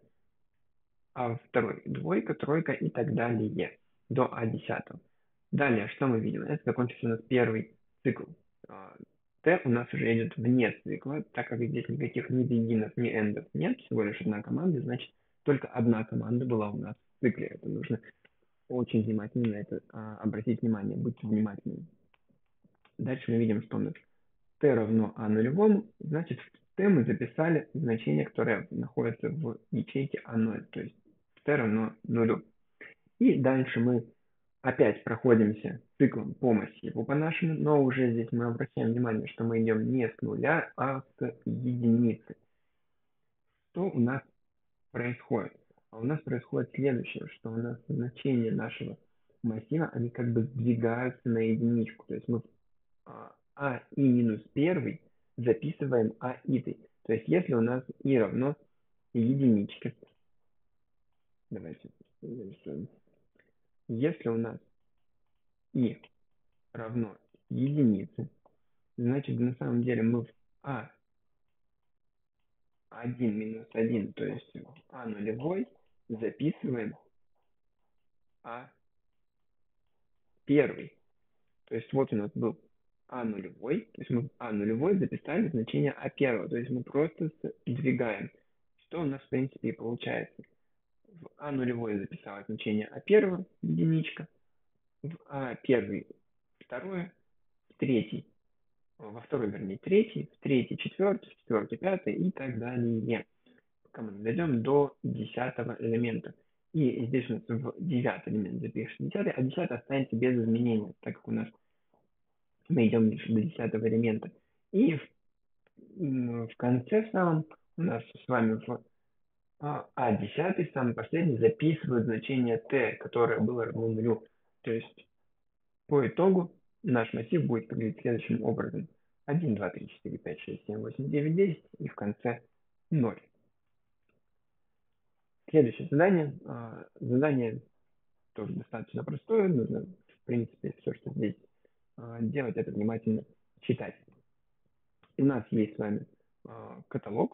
A: а в второй двойка, тройка и так далее до а десять. Далее, что мы видим? Это закончился у нас первый цикл. Т у нас уже идет вне цикла, так как здесь никаких ни бегинов, ни эндов нет, всего лишь одна команда, значит, только одна команда была у нас в цикле. Это нужно очень внимательно на это а, обратить внимание, будьте внимательны. Дальше мы видим, что у нас t равно а нулевому, значит в t мы записали значение, которое находится в ячейке а ноль, то есть t равно нулю. И дальше мы опять проходимся циклом по массиву по нашему, но уже здесь мы обращаем внимание, что мы идем не с нуля, а с единицы. Что у нас происходит? А у нас происходит следующее, что у нас значения нашего массива, они как бы сдвигаются на единичку. То есть мы а и минус первый записываем а и. То есть если у нас и равно единичке, давайте нарисуем. Если у нас и равно единице, значит на самом деле мы в а один минус один, то есть в а нулевой записываем а первый. То есть вот у нас был а нулевой, то есть мы в а нулевой записали значение а первого, то есть мы просто сдвигаем. Что у нас в принципе и получается. В а нулевой записалось значение а первого, единичка, в а, первый, второе, в третий, во второй, вернее, третий, в третий, четвертый, в четвертый, пятый и так далее. Пока мы дойдем до десятого элемента. И здесь у нас в девятый элемент запишем десятый, а десятый останется без изменения, так как у нас мы идем лишь до десятого элемента. И в, в конце самом у нас с вами в а, а десятый, самый последний, записывает значение t, которое было равно нулю. То есть по итогу наш массив будет выглядеть следующим образом. один, два, три, четыре, пять, шесть, семь, восемь, девять, десять и в конце ноль. Следующее задание. Задание тоже достаточно простое. Нужно, в принципе, все, что здесь делать, это внимательно читать. У нас есть с вами каталог.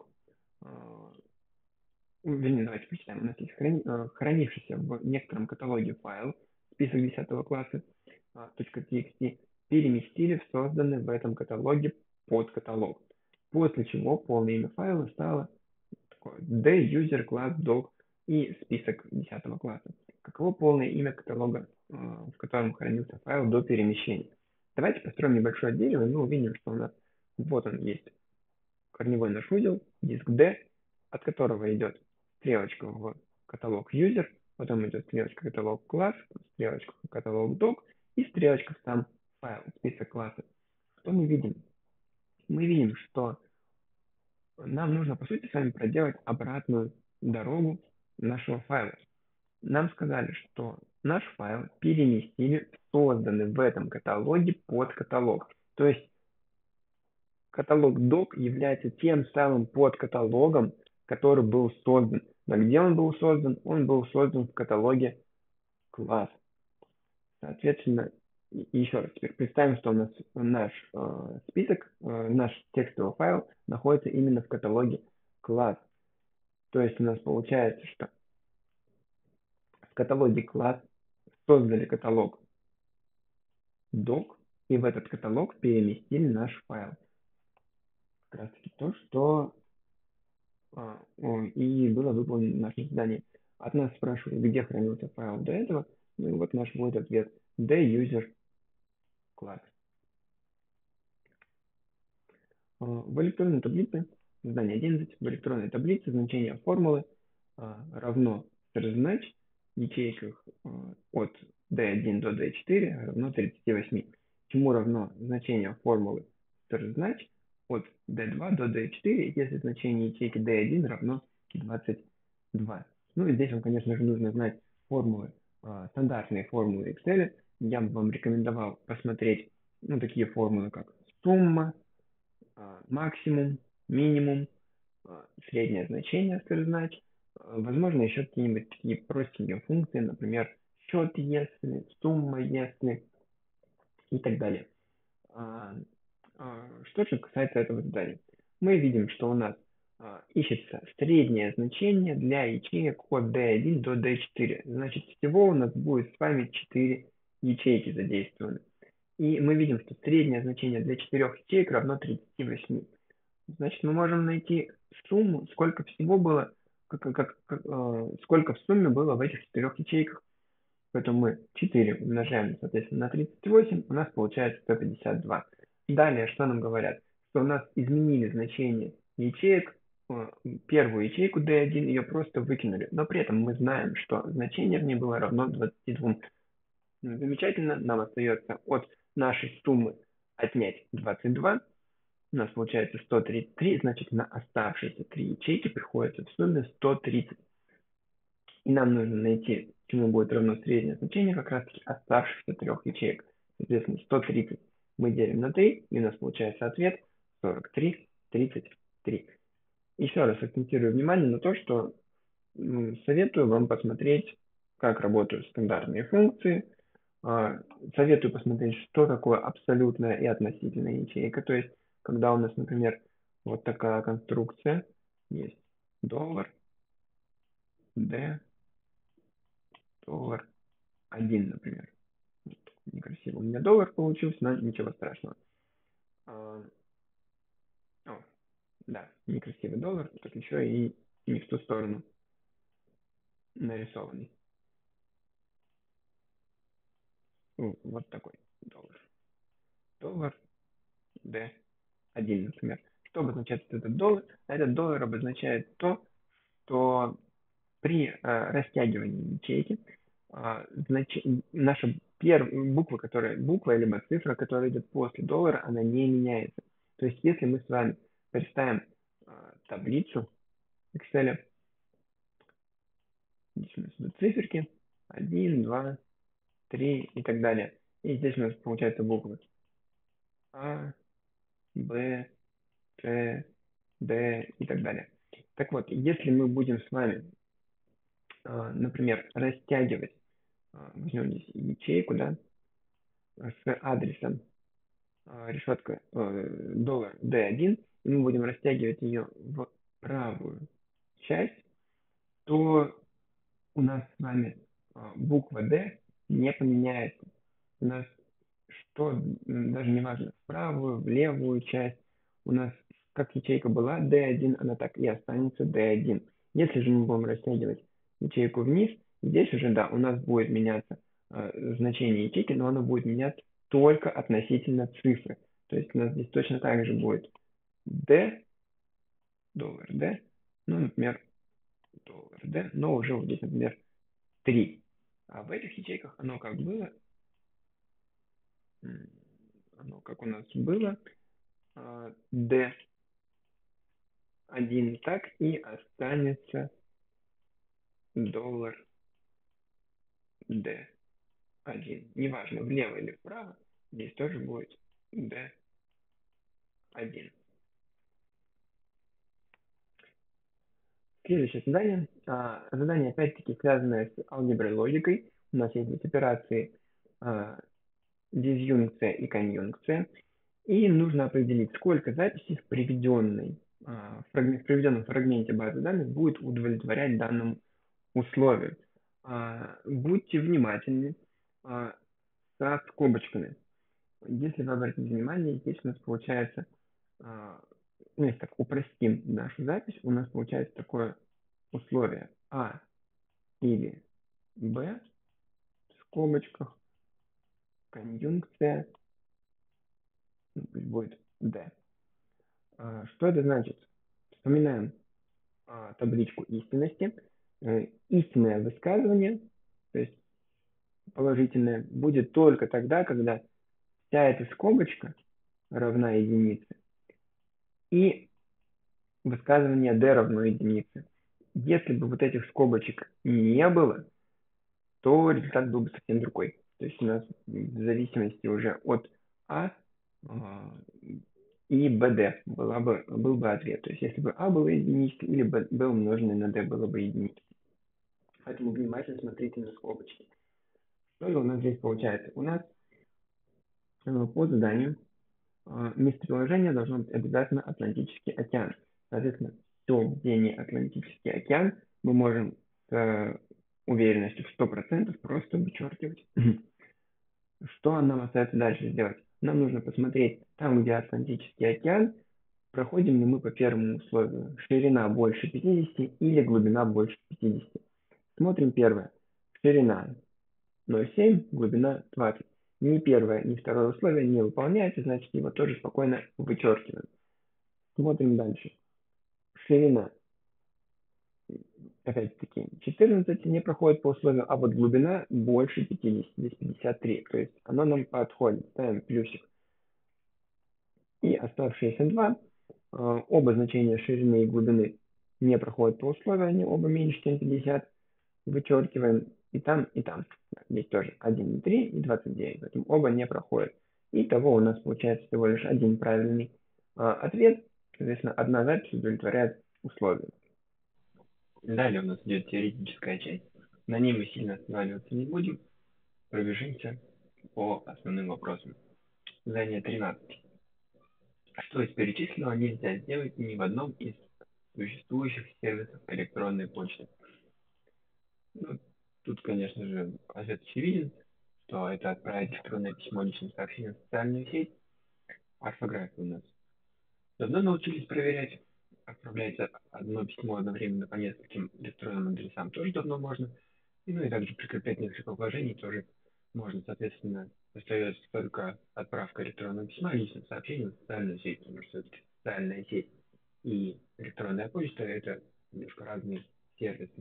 A: Вернее, давайте прочитаем. У нас есть храни, хранившийся в некотором каталоге файл, список десятого класса, .txt, переместили в созданный в этом каталоге подкаталог. После чего полное имя файла стало d-user class dog и список десятого класса. Каково полное имя каталога, в котором хранился файл до перемещения? Давайте построим небольшое дерево, и мы увидим, что у нас вот он есть корневой наш узел, диск D, от которого идет стрелочка в каталог user, потом идет стрелочка каталог класс, стрелочка в каталог dog и стрелочка в сам файл, список классов. Что мы видим? Мы видим, что нам нужно, по сути, с вами проделать обратную дорогу нашего файла. Нам сказали, что наш файл переместили в созданный в этом каталоге под каталог. То есть каталог doc является тем самым подкаталогом, который был создан. Но где он был создан? Он был создан в каталоге класс. Соответственно, еще раз, теперь представим, что у нас наш э, список, э, наш текстовый файл находится именно в каталоге класс. То есть у нас получается, что в каталоге класс создали каталог doc, и в этот каталог переместили наш файл. Как раз таки то, что а, и было выполнено наше задание. От нас спрашивали, где хранился файл до этого. Ну и вот наш будет ответ d-user class. В электронной таблице, задание одиннадцать, в электронной таблице значение формулы равно string в ячейках от ди один до ди четыре равно тридцати восьми. Чему равно значение формулы string от ди два до ди четыре, если значение ячейки ди один равно двадцать два. Ну и здесь вам, конечно же, нужно знать формулы, стандартные формулы Excel. Я бы вам рекомендовал посмотреть ну, такие формулы, как сумма, максимум, минимум, среднее значение string. Возможно, еще какие-нибудь такие простенькие функции, например, счет если, сумма если и так далее. Что же касается этого задания, мы видим, что у нас ищется среднее значение для ячеек от ди один до ди четыре. Значит, всего у нас будет с вами четыре ячейки задействованы. И мы видим, что среднее значение для четырех ячеек равно тридцати восьми. Значит, мы можем найти сумму, сколько всего было, как, как, как, э, сколько в сумме было в этих четырех ячейках. Поэтому мы четыре умножаем, соответственно, на тридцать восемь, у нас получается сто пятьдесят два. Далее, что нам говорят? Что у нас изменили значение ячеек, э, первую ячейку ди один, ее просто выкинули. Но при этом мы знаем, что значение в ней было равно двадцати двум. Замечательно, нам остается от нашей суммы отнять двадцать два. У нас получается сто тридцать три, значит на оставшиеся три ячейки приходится в сумме сто тридцать. И нам нужно найти, чему будет равно среднее значение как раз таки оставшихся трех ячеек. Соответственно, сто тридцать мы делим на три, и у нас получается ответ сорок три, тридцать три. Еще раз акцентирую внимание на то, что советую вам посмотреть, как работают стандартные функции. Советую посмотреть, что такое абсолютная и относительная ячейка. То есть, когда у нас, например, вот такая конструкция есть, доллар, d, доллар один, например. Некрасиво у меня доллар получился, но ничего страшного. О, да, некрасивый доллар, так еще и не в ту сторону нарисованный. ну, вот такой доллар. Доллар D один, например. Что обозначает этот доллар? Этот доллар обозначает то, что при э, растягивании ячейки э, знач... наша первая буква, которая, буква либо цифра, которая идет после доллара, она не меняется. То есть если мы с вами представим э, таблицу Excel, здесь у нас идут циферки один, два, три и так далее. И здесь у нас получается буквы А, Б, С, Д и так далее. Так вот, если мы будем с вами, э, например, растягивать, э, возьмем здесь ячейку, да, с адресом э, решетка э, доллар D один, и мы будем растягивать ее в правую часть, то у нас с вами э, буква D не поменяется. У нас что, даже не важно, в правую, в левую часть, у нас как ячейка была D один, она так и останется D один. Если же мы будем растягивать ячейку вниз, здесь уже, да, у нас будет меняться э, значение ячейки, но оно будет меняться только относительно цифры. То есть у нас здесь точно так же будет D, доллар D, ну, например, доллар D, но уже вот здесь, например, три. А в этих ячейках оно как было, оно как у нас было, D один так и останется доллар D один. Неважно, влево или вправо, здесь тоже будет D один. Следующее задание. А, задание опять-таки связанное с алгеброй логикой. У нас есть здесь операции а, дизъюнкция и конъюнкция. И нужно определить, сколько записей в приведенной, а, в приведенном фрагменте базы данных будет удовлетворять данному условию. А, будьте внимательны а, со скобочками. Если вы обратите внимание, здесь у нас получается, а, ну, если так упростим нашу запись, у нас получается такое условие А или Б в скобочках, конъюнкция, ну, пусть будет Д. А, что это значит? Вспоминаем а, табличку истинности. Э, истинное высказывание, то есть положительное, будет только тогда, когда вся эта скобочка равна единице и высказывание d равно единице. Если бы вот этих скобочек не было, то результат был бы совсем другой. То есть у нас в зависимости уже от А и bd была бы, был бы ответ. То есть если бы А было единичкой или b умноженное на d было бы единичкой. Поэтому внимательно смотрите на скобочки. Что же у нас здесь получается? У нас по заданию местоположение должно быть обязательно Атлантический океан. Соответственно, все, где не Атлантический океан, мы можем с уверенностью в сто процентов просто вычеркивать. Что нам остается дальше сделать? Нам нужно посмотреть, там, где Атлантический океан, проходим ли мы по первому условию. Ширина больше пятидесяти или глубина больше пятидесяти. Смотрим первое. Ширина ноль целых семь десятых, глубина двадцать. Ни первое, ни второе условие не выполняется, значит его тоже спокойно вычеркиваем. Смотрим дальше. Ширина, опять-таки, четырнадцать не проходит по условию, а вот глубина больше пятидесяти, здесь пятьдесят три. То есть оно нам подходит. Ставим плюсик. И оставшиеся два, оба значения ширины и глубины не проходят по условию, они оба меньше, чем пятьдесят. Вычеркиваем и там, и там. Здесь тоже один и три и двадцать девять, поэтому оба не проходят. Итого у нас получается всего лишь один правильный а, ответ. Соответственно, одна запись удовлетворяет условию. Далее у нас идет теоретическая часть. На ней мы сильно останавливаться не будем. Пробежимся по основным вопросам. Задание тринадцать. Что из перечисленного нельзя сделать ни в одном из существующих сервисов электронной почты? Ну, тут, конечно же, ответ очевиден, что это отправить электронное письмо личным сообщением в социальную сеть. Орфографию у нас давно научились проверять. Отправлять одно письмо одновременно по нескольким электронным адресам тоже давно можно. И, ну и также прикреплять несколько вложений тоже можно, соответственно, остается только отправка электронного письма, личных сообщений в социальную сеть, потому что все-таки социальная сеть и электронная почта – это немножко разные сервисы.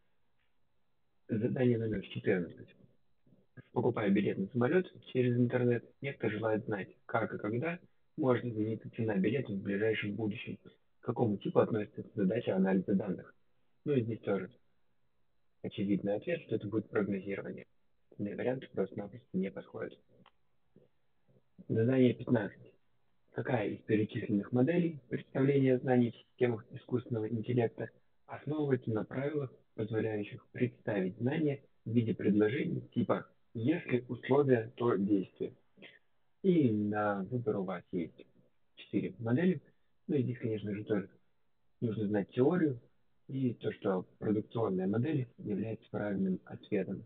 A: Задание номер четырнадцать. Покупая билет на самолет через интернет, некто желает знать, как и когда может измениться цена билета в ближайшем будущем. К какому типу относится задача анализа данных? Ну и здесь тоже очевидный ответ, что это будет прогнозирование. Остальные варианты просто-напросто не подходят. Задание пятнадцать. Какая из перечисленных моделей представления знаний в системах искусственного интеллекта основывается на правилах, позволяющих представить знания в виде предложений типа «если условия, то действие». И на выбор у вас есть четыре модели. Ну и здесь, конечно же, тоже нужно знать теорию и то, что продукционная модель является правильным ответом.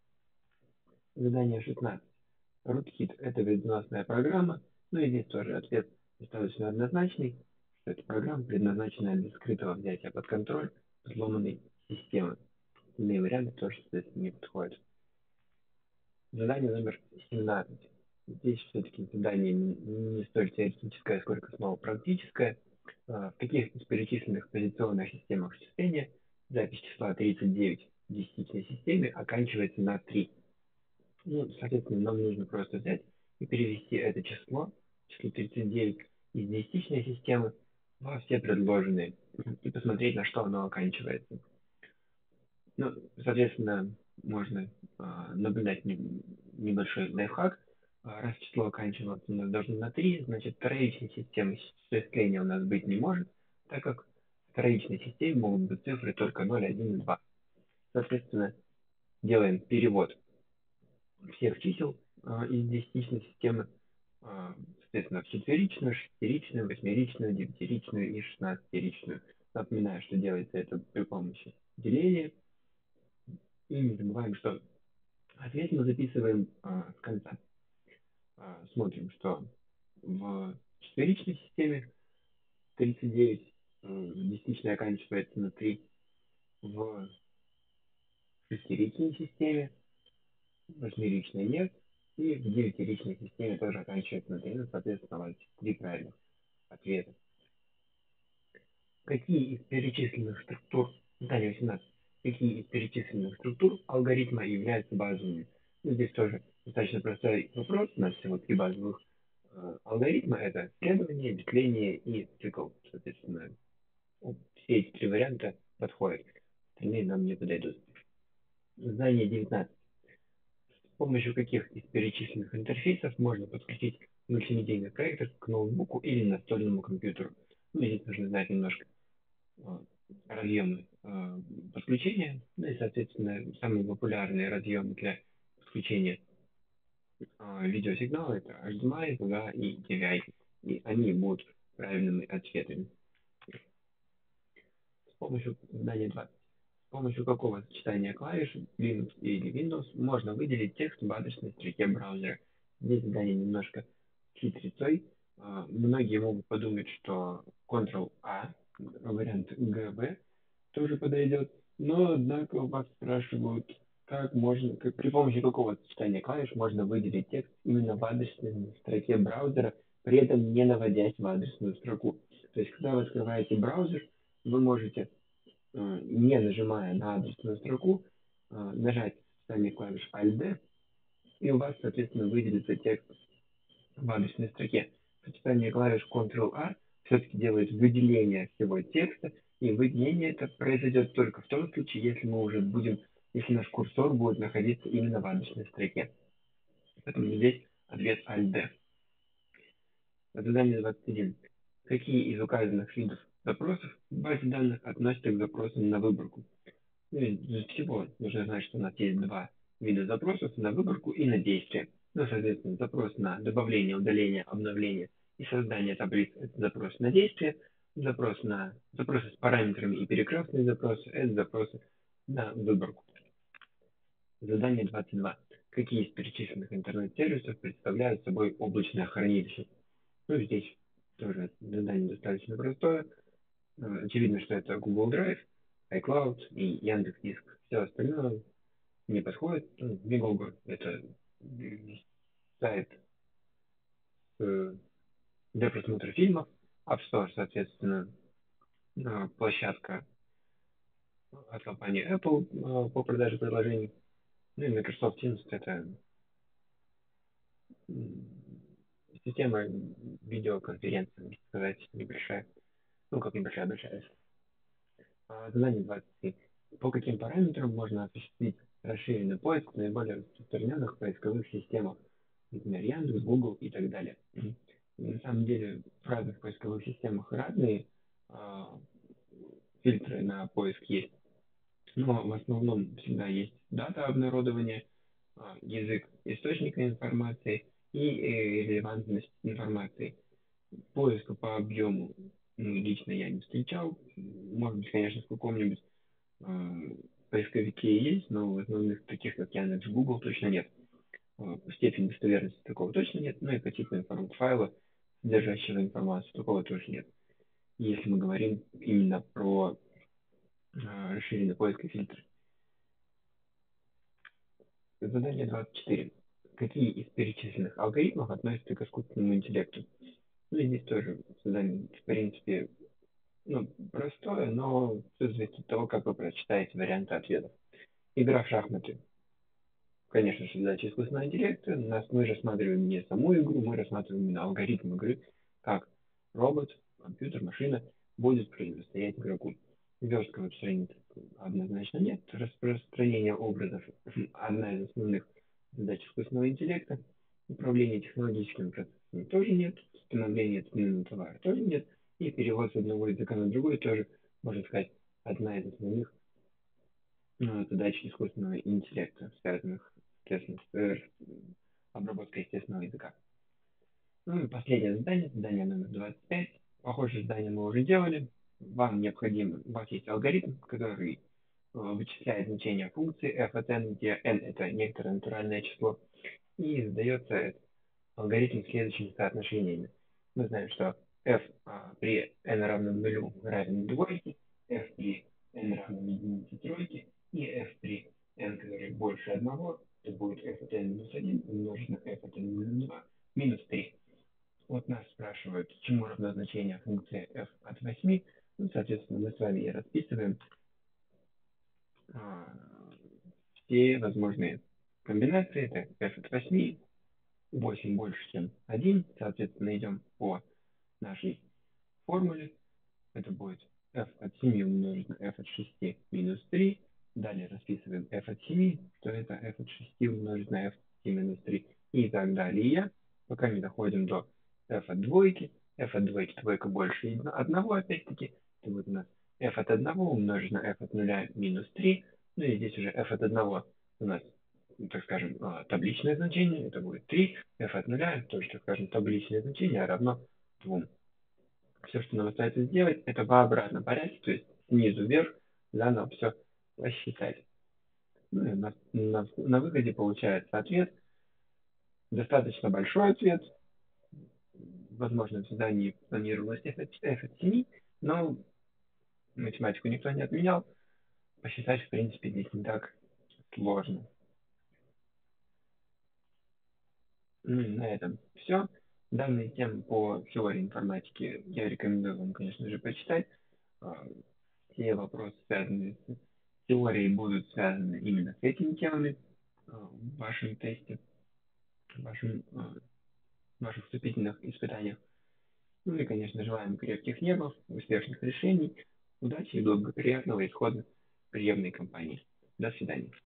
A: Задание шестнадцать. Rootkit – это вредоносная программа, но и здесь тоже ответ достаточно однозначный, что эта программа предназначена для скрытого взятия под контроль взломанной системы. Иные варианты тоже, соответственно, не подходят. Задание номер семнадцать. Здесь все-таки задание не столь теоретическое, сколько снова практическое. В каких из перечисленных позиционных системах счисления запись числа тридцать девять в десятичной системе оканчивается на три? Ну, соответственно, нам нужно просто взять и перевести это число, число тридцать девять из десятичной системы во все предложенные и посмотреть, на что оно оканчивается. Ну, соответственно, можно а, наблюдать не, небольшой лайфхак. А, раз число оканчивается у нас должно на три, значит, второичной системы счисления у нас быть не может, так как в второичной системе могут быть цифры только ноль, один и два. Соответственно, делаем перевод всех чисел а, из десятичной системы, а, соответственно, в четверичную, шестеричную, восьмеричную, девятиричную и шестнадцатеричную. Напоминаю, что делается это при помощи деления. И не забываем, что ответ мы записываем а, с конца. А, смотрим, что в четверичной системе тридцать девять, а, десятичная оканчивается на три, в шестеричной системе восьмеричной нет, и в девятиричной системе тоже оканчивается на три, ну, соответственно, у вас три правильных ответа. Какие из перечисленных структур, задание восемнадцать, какие из перечисленных структур алгоритма являются базовыми? Ну, здесь тоже достаточно простой вопрос, у нас всего три базовых э, алгоритма, это следование, ветвление и цикл. Соответственно, все эти три варианта подходят, остальные нам не подойдут. Задание девятнадцать. С помощью каких из перечисленных интерфейсов можно подключить мультимедийный проектор к ноутбуку или настольному компьютеру? Ну, здесь нужно знать немножко разъемы э, подключения, ну и, соответственно, самые популярные разъемы для подключения э, видеосигнала это эйч ди эм ай, ви джи эй и ди ви ай, и они будут правильными ответами. С помощью задания двадцать. С помощью какого сочетания клавиш Linux или Windows можно выделить текст в адресной строке браузера? Здесь задание немножко хитрецой. Э, многие могут подумать, что контрол-A, вариант джи би, тоже подойдет, но однако у вас спрашивают, как можно, как, при помощи какого сочетания клавиш можно выделить текст именно в адресной строке браузера, при этом не наводясь в адресную строку. То есть, когда вы открываете браузер, вы можете, э, не нажимая на адресную строку, э, нажать сочетание клавиш Alt D, и у вас, соответственно, выделится текст в адресной строке. Сочетание клавиш контрол-A все-таки делает выделение всего текста, и выделение это произойдет только в том случае, если мы уже будем, если наш курсор будет находиться именно в адресной строке. Поэтому здесь ответ Alt D. Задание двадцать один. Какие из указанных видов запросов в базе данных относятся к запросам на выборку? Ну, из всего нужно знать, что у нас есть два вида запросов: на выборку и на действие. Ну, соответственно, запрос на добавление, удаление, обновление и создание таблиц – это запрос на действие. Запрос на запросы с параметрами и перекрестные запросы – это запросы на выборку. Задание двадцать два. Какие из перечисленных интернет-сервисов представляют собой облачное хранилище? Ну, здесь тоже задание достаточно простое. Очевидно, что это Google Drive, iCloud и Яндекс.Диск. Все остальное не подходит. Ну, Megogo – это м, сайт э, для просмотра фильмов, App Store, соответственно, э, площадка от компании Apple э, по продаже приложений. Ну и Microsoft Teams — это м, система видеоконференции, можно сказать, небольшая. Ну, как небольшая, большая. А, Задание двадцать три. По каким параметрам можно осуществить расширенный поиск в наиболее распространенных поисковых системах? Например, Яндекс, Google и так далее. Мгм. На самом деле в разных поисковых системах разные а, фильтры на поиск есть, но в основном всегда есть дата обнародования, а, язык источника информации и э, релевантность информации. Поиска по объему, ну, лично я не встречал. Может быть, конечно, в каком-нибудь э, поисковике есть, но в основных таких, как Яндекс, Google, точно нет. Э, Степень достоверности такого точно нет, ну и по типу информ файла, содержащего информацию, такого тоже нет. Если мы говорим именно про э, расширенный поиск и фильтр. Задание двадцать четыре. Какие из перечисленных алгоритмов относятся к искусственному интеллекту? Ну и здесь тоже задание, в принципе, ну, простое, но все зависит от того, как вы прочитаете варианты ответов. Игра в шахматы. Конечно же, задача искусственного интеллекта. Нас, мы рассматриваем не саму игру, мы рассматриваем именно алгоритм игры, как робот, компьютер, машина будет противостоять игроку. Верстка в однозначно нет. Распространение образов — одна из основных задач искусственного интеллекта. Управление технологическими процессами тоже нет. Становление цены на товар тоже нет. И перевод с одного языка на другой тоже, можно сказать, одна из основных ну, задачи искусственного интеллекта, связанных, соответственно, с э, обработкой естественного языка. Ну и последнее задание, задание номер двадцать пять. Похожее задание мы уже делали. Вам необходимо, у вас есть алгоритм, который э, вычисляет значение функции f от n, где n — это некоторое натуральное число, и задается этот алгоритм следующими соотношениями. Мы знаем, что f а, при n равном нулю равен двойке, f при n равном единице тройке, и f при n, который больше одного, это будет f от n минус один умножить на f от n минус два минус три. Вот нас спрашивают, чему равно значение функции f от восьми. Ну, соответственно, мы с вами и расписываем а, все возможные комбинации. Это f от восьми, восемь больше, чем один. Соответственно, идем по нашей формуле. Это будет f от семи умножить на f от шести минус три. Далее расписываем f от семи, что это f от шести умножить на f от шести минус три. И так далее, пока не доходим до f от двойки. F от двойки, двойка больше одного, опять-таки. Это будет у нас f от одного умножить на f от нуля минус три. Ну и здесь уже f от одного у нас, так скажем, а, табличное значение. Это будет три. F от нуля тоже, так скажем, табличное значение равно два. Все, что нам остается сделать, это в обратном порядке, то есть снизу вверх, заново все посчитать. Ну и на, на, на выходе получается ответ. Достаточно большой ответ. Возможно, в задании планировалось f от, f от семи, но математику никто не отменял. Посчитать, в принципе, здесь не так сложно. Ну и на этом все. Данные темы по теории информатики я рекомендую вам, конечно же, почитать. А, Все вопросы, связанные с теорией, будут связаны именно с этими темами а, в вашем тесте, в вашем, а, в ваших вступительных испытаниях. Ну и, конечно, желаем крепких нервов, успешных решений, удачи и благоприятного исхода приемной кампании. До свидания.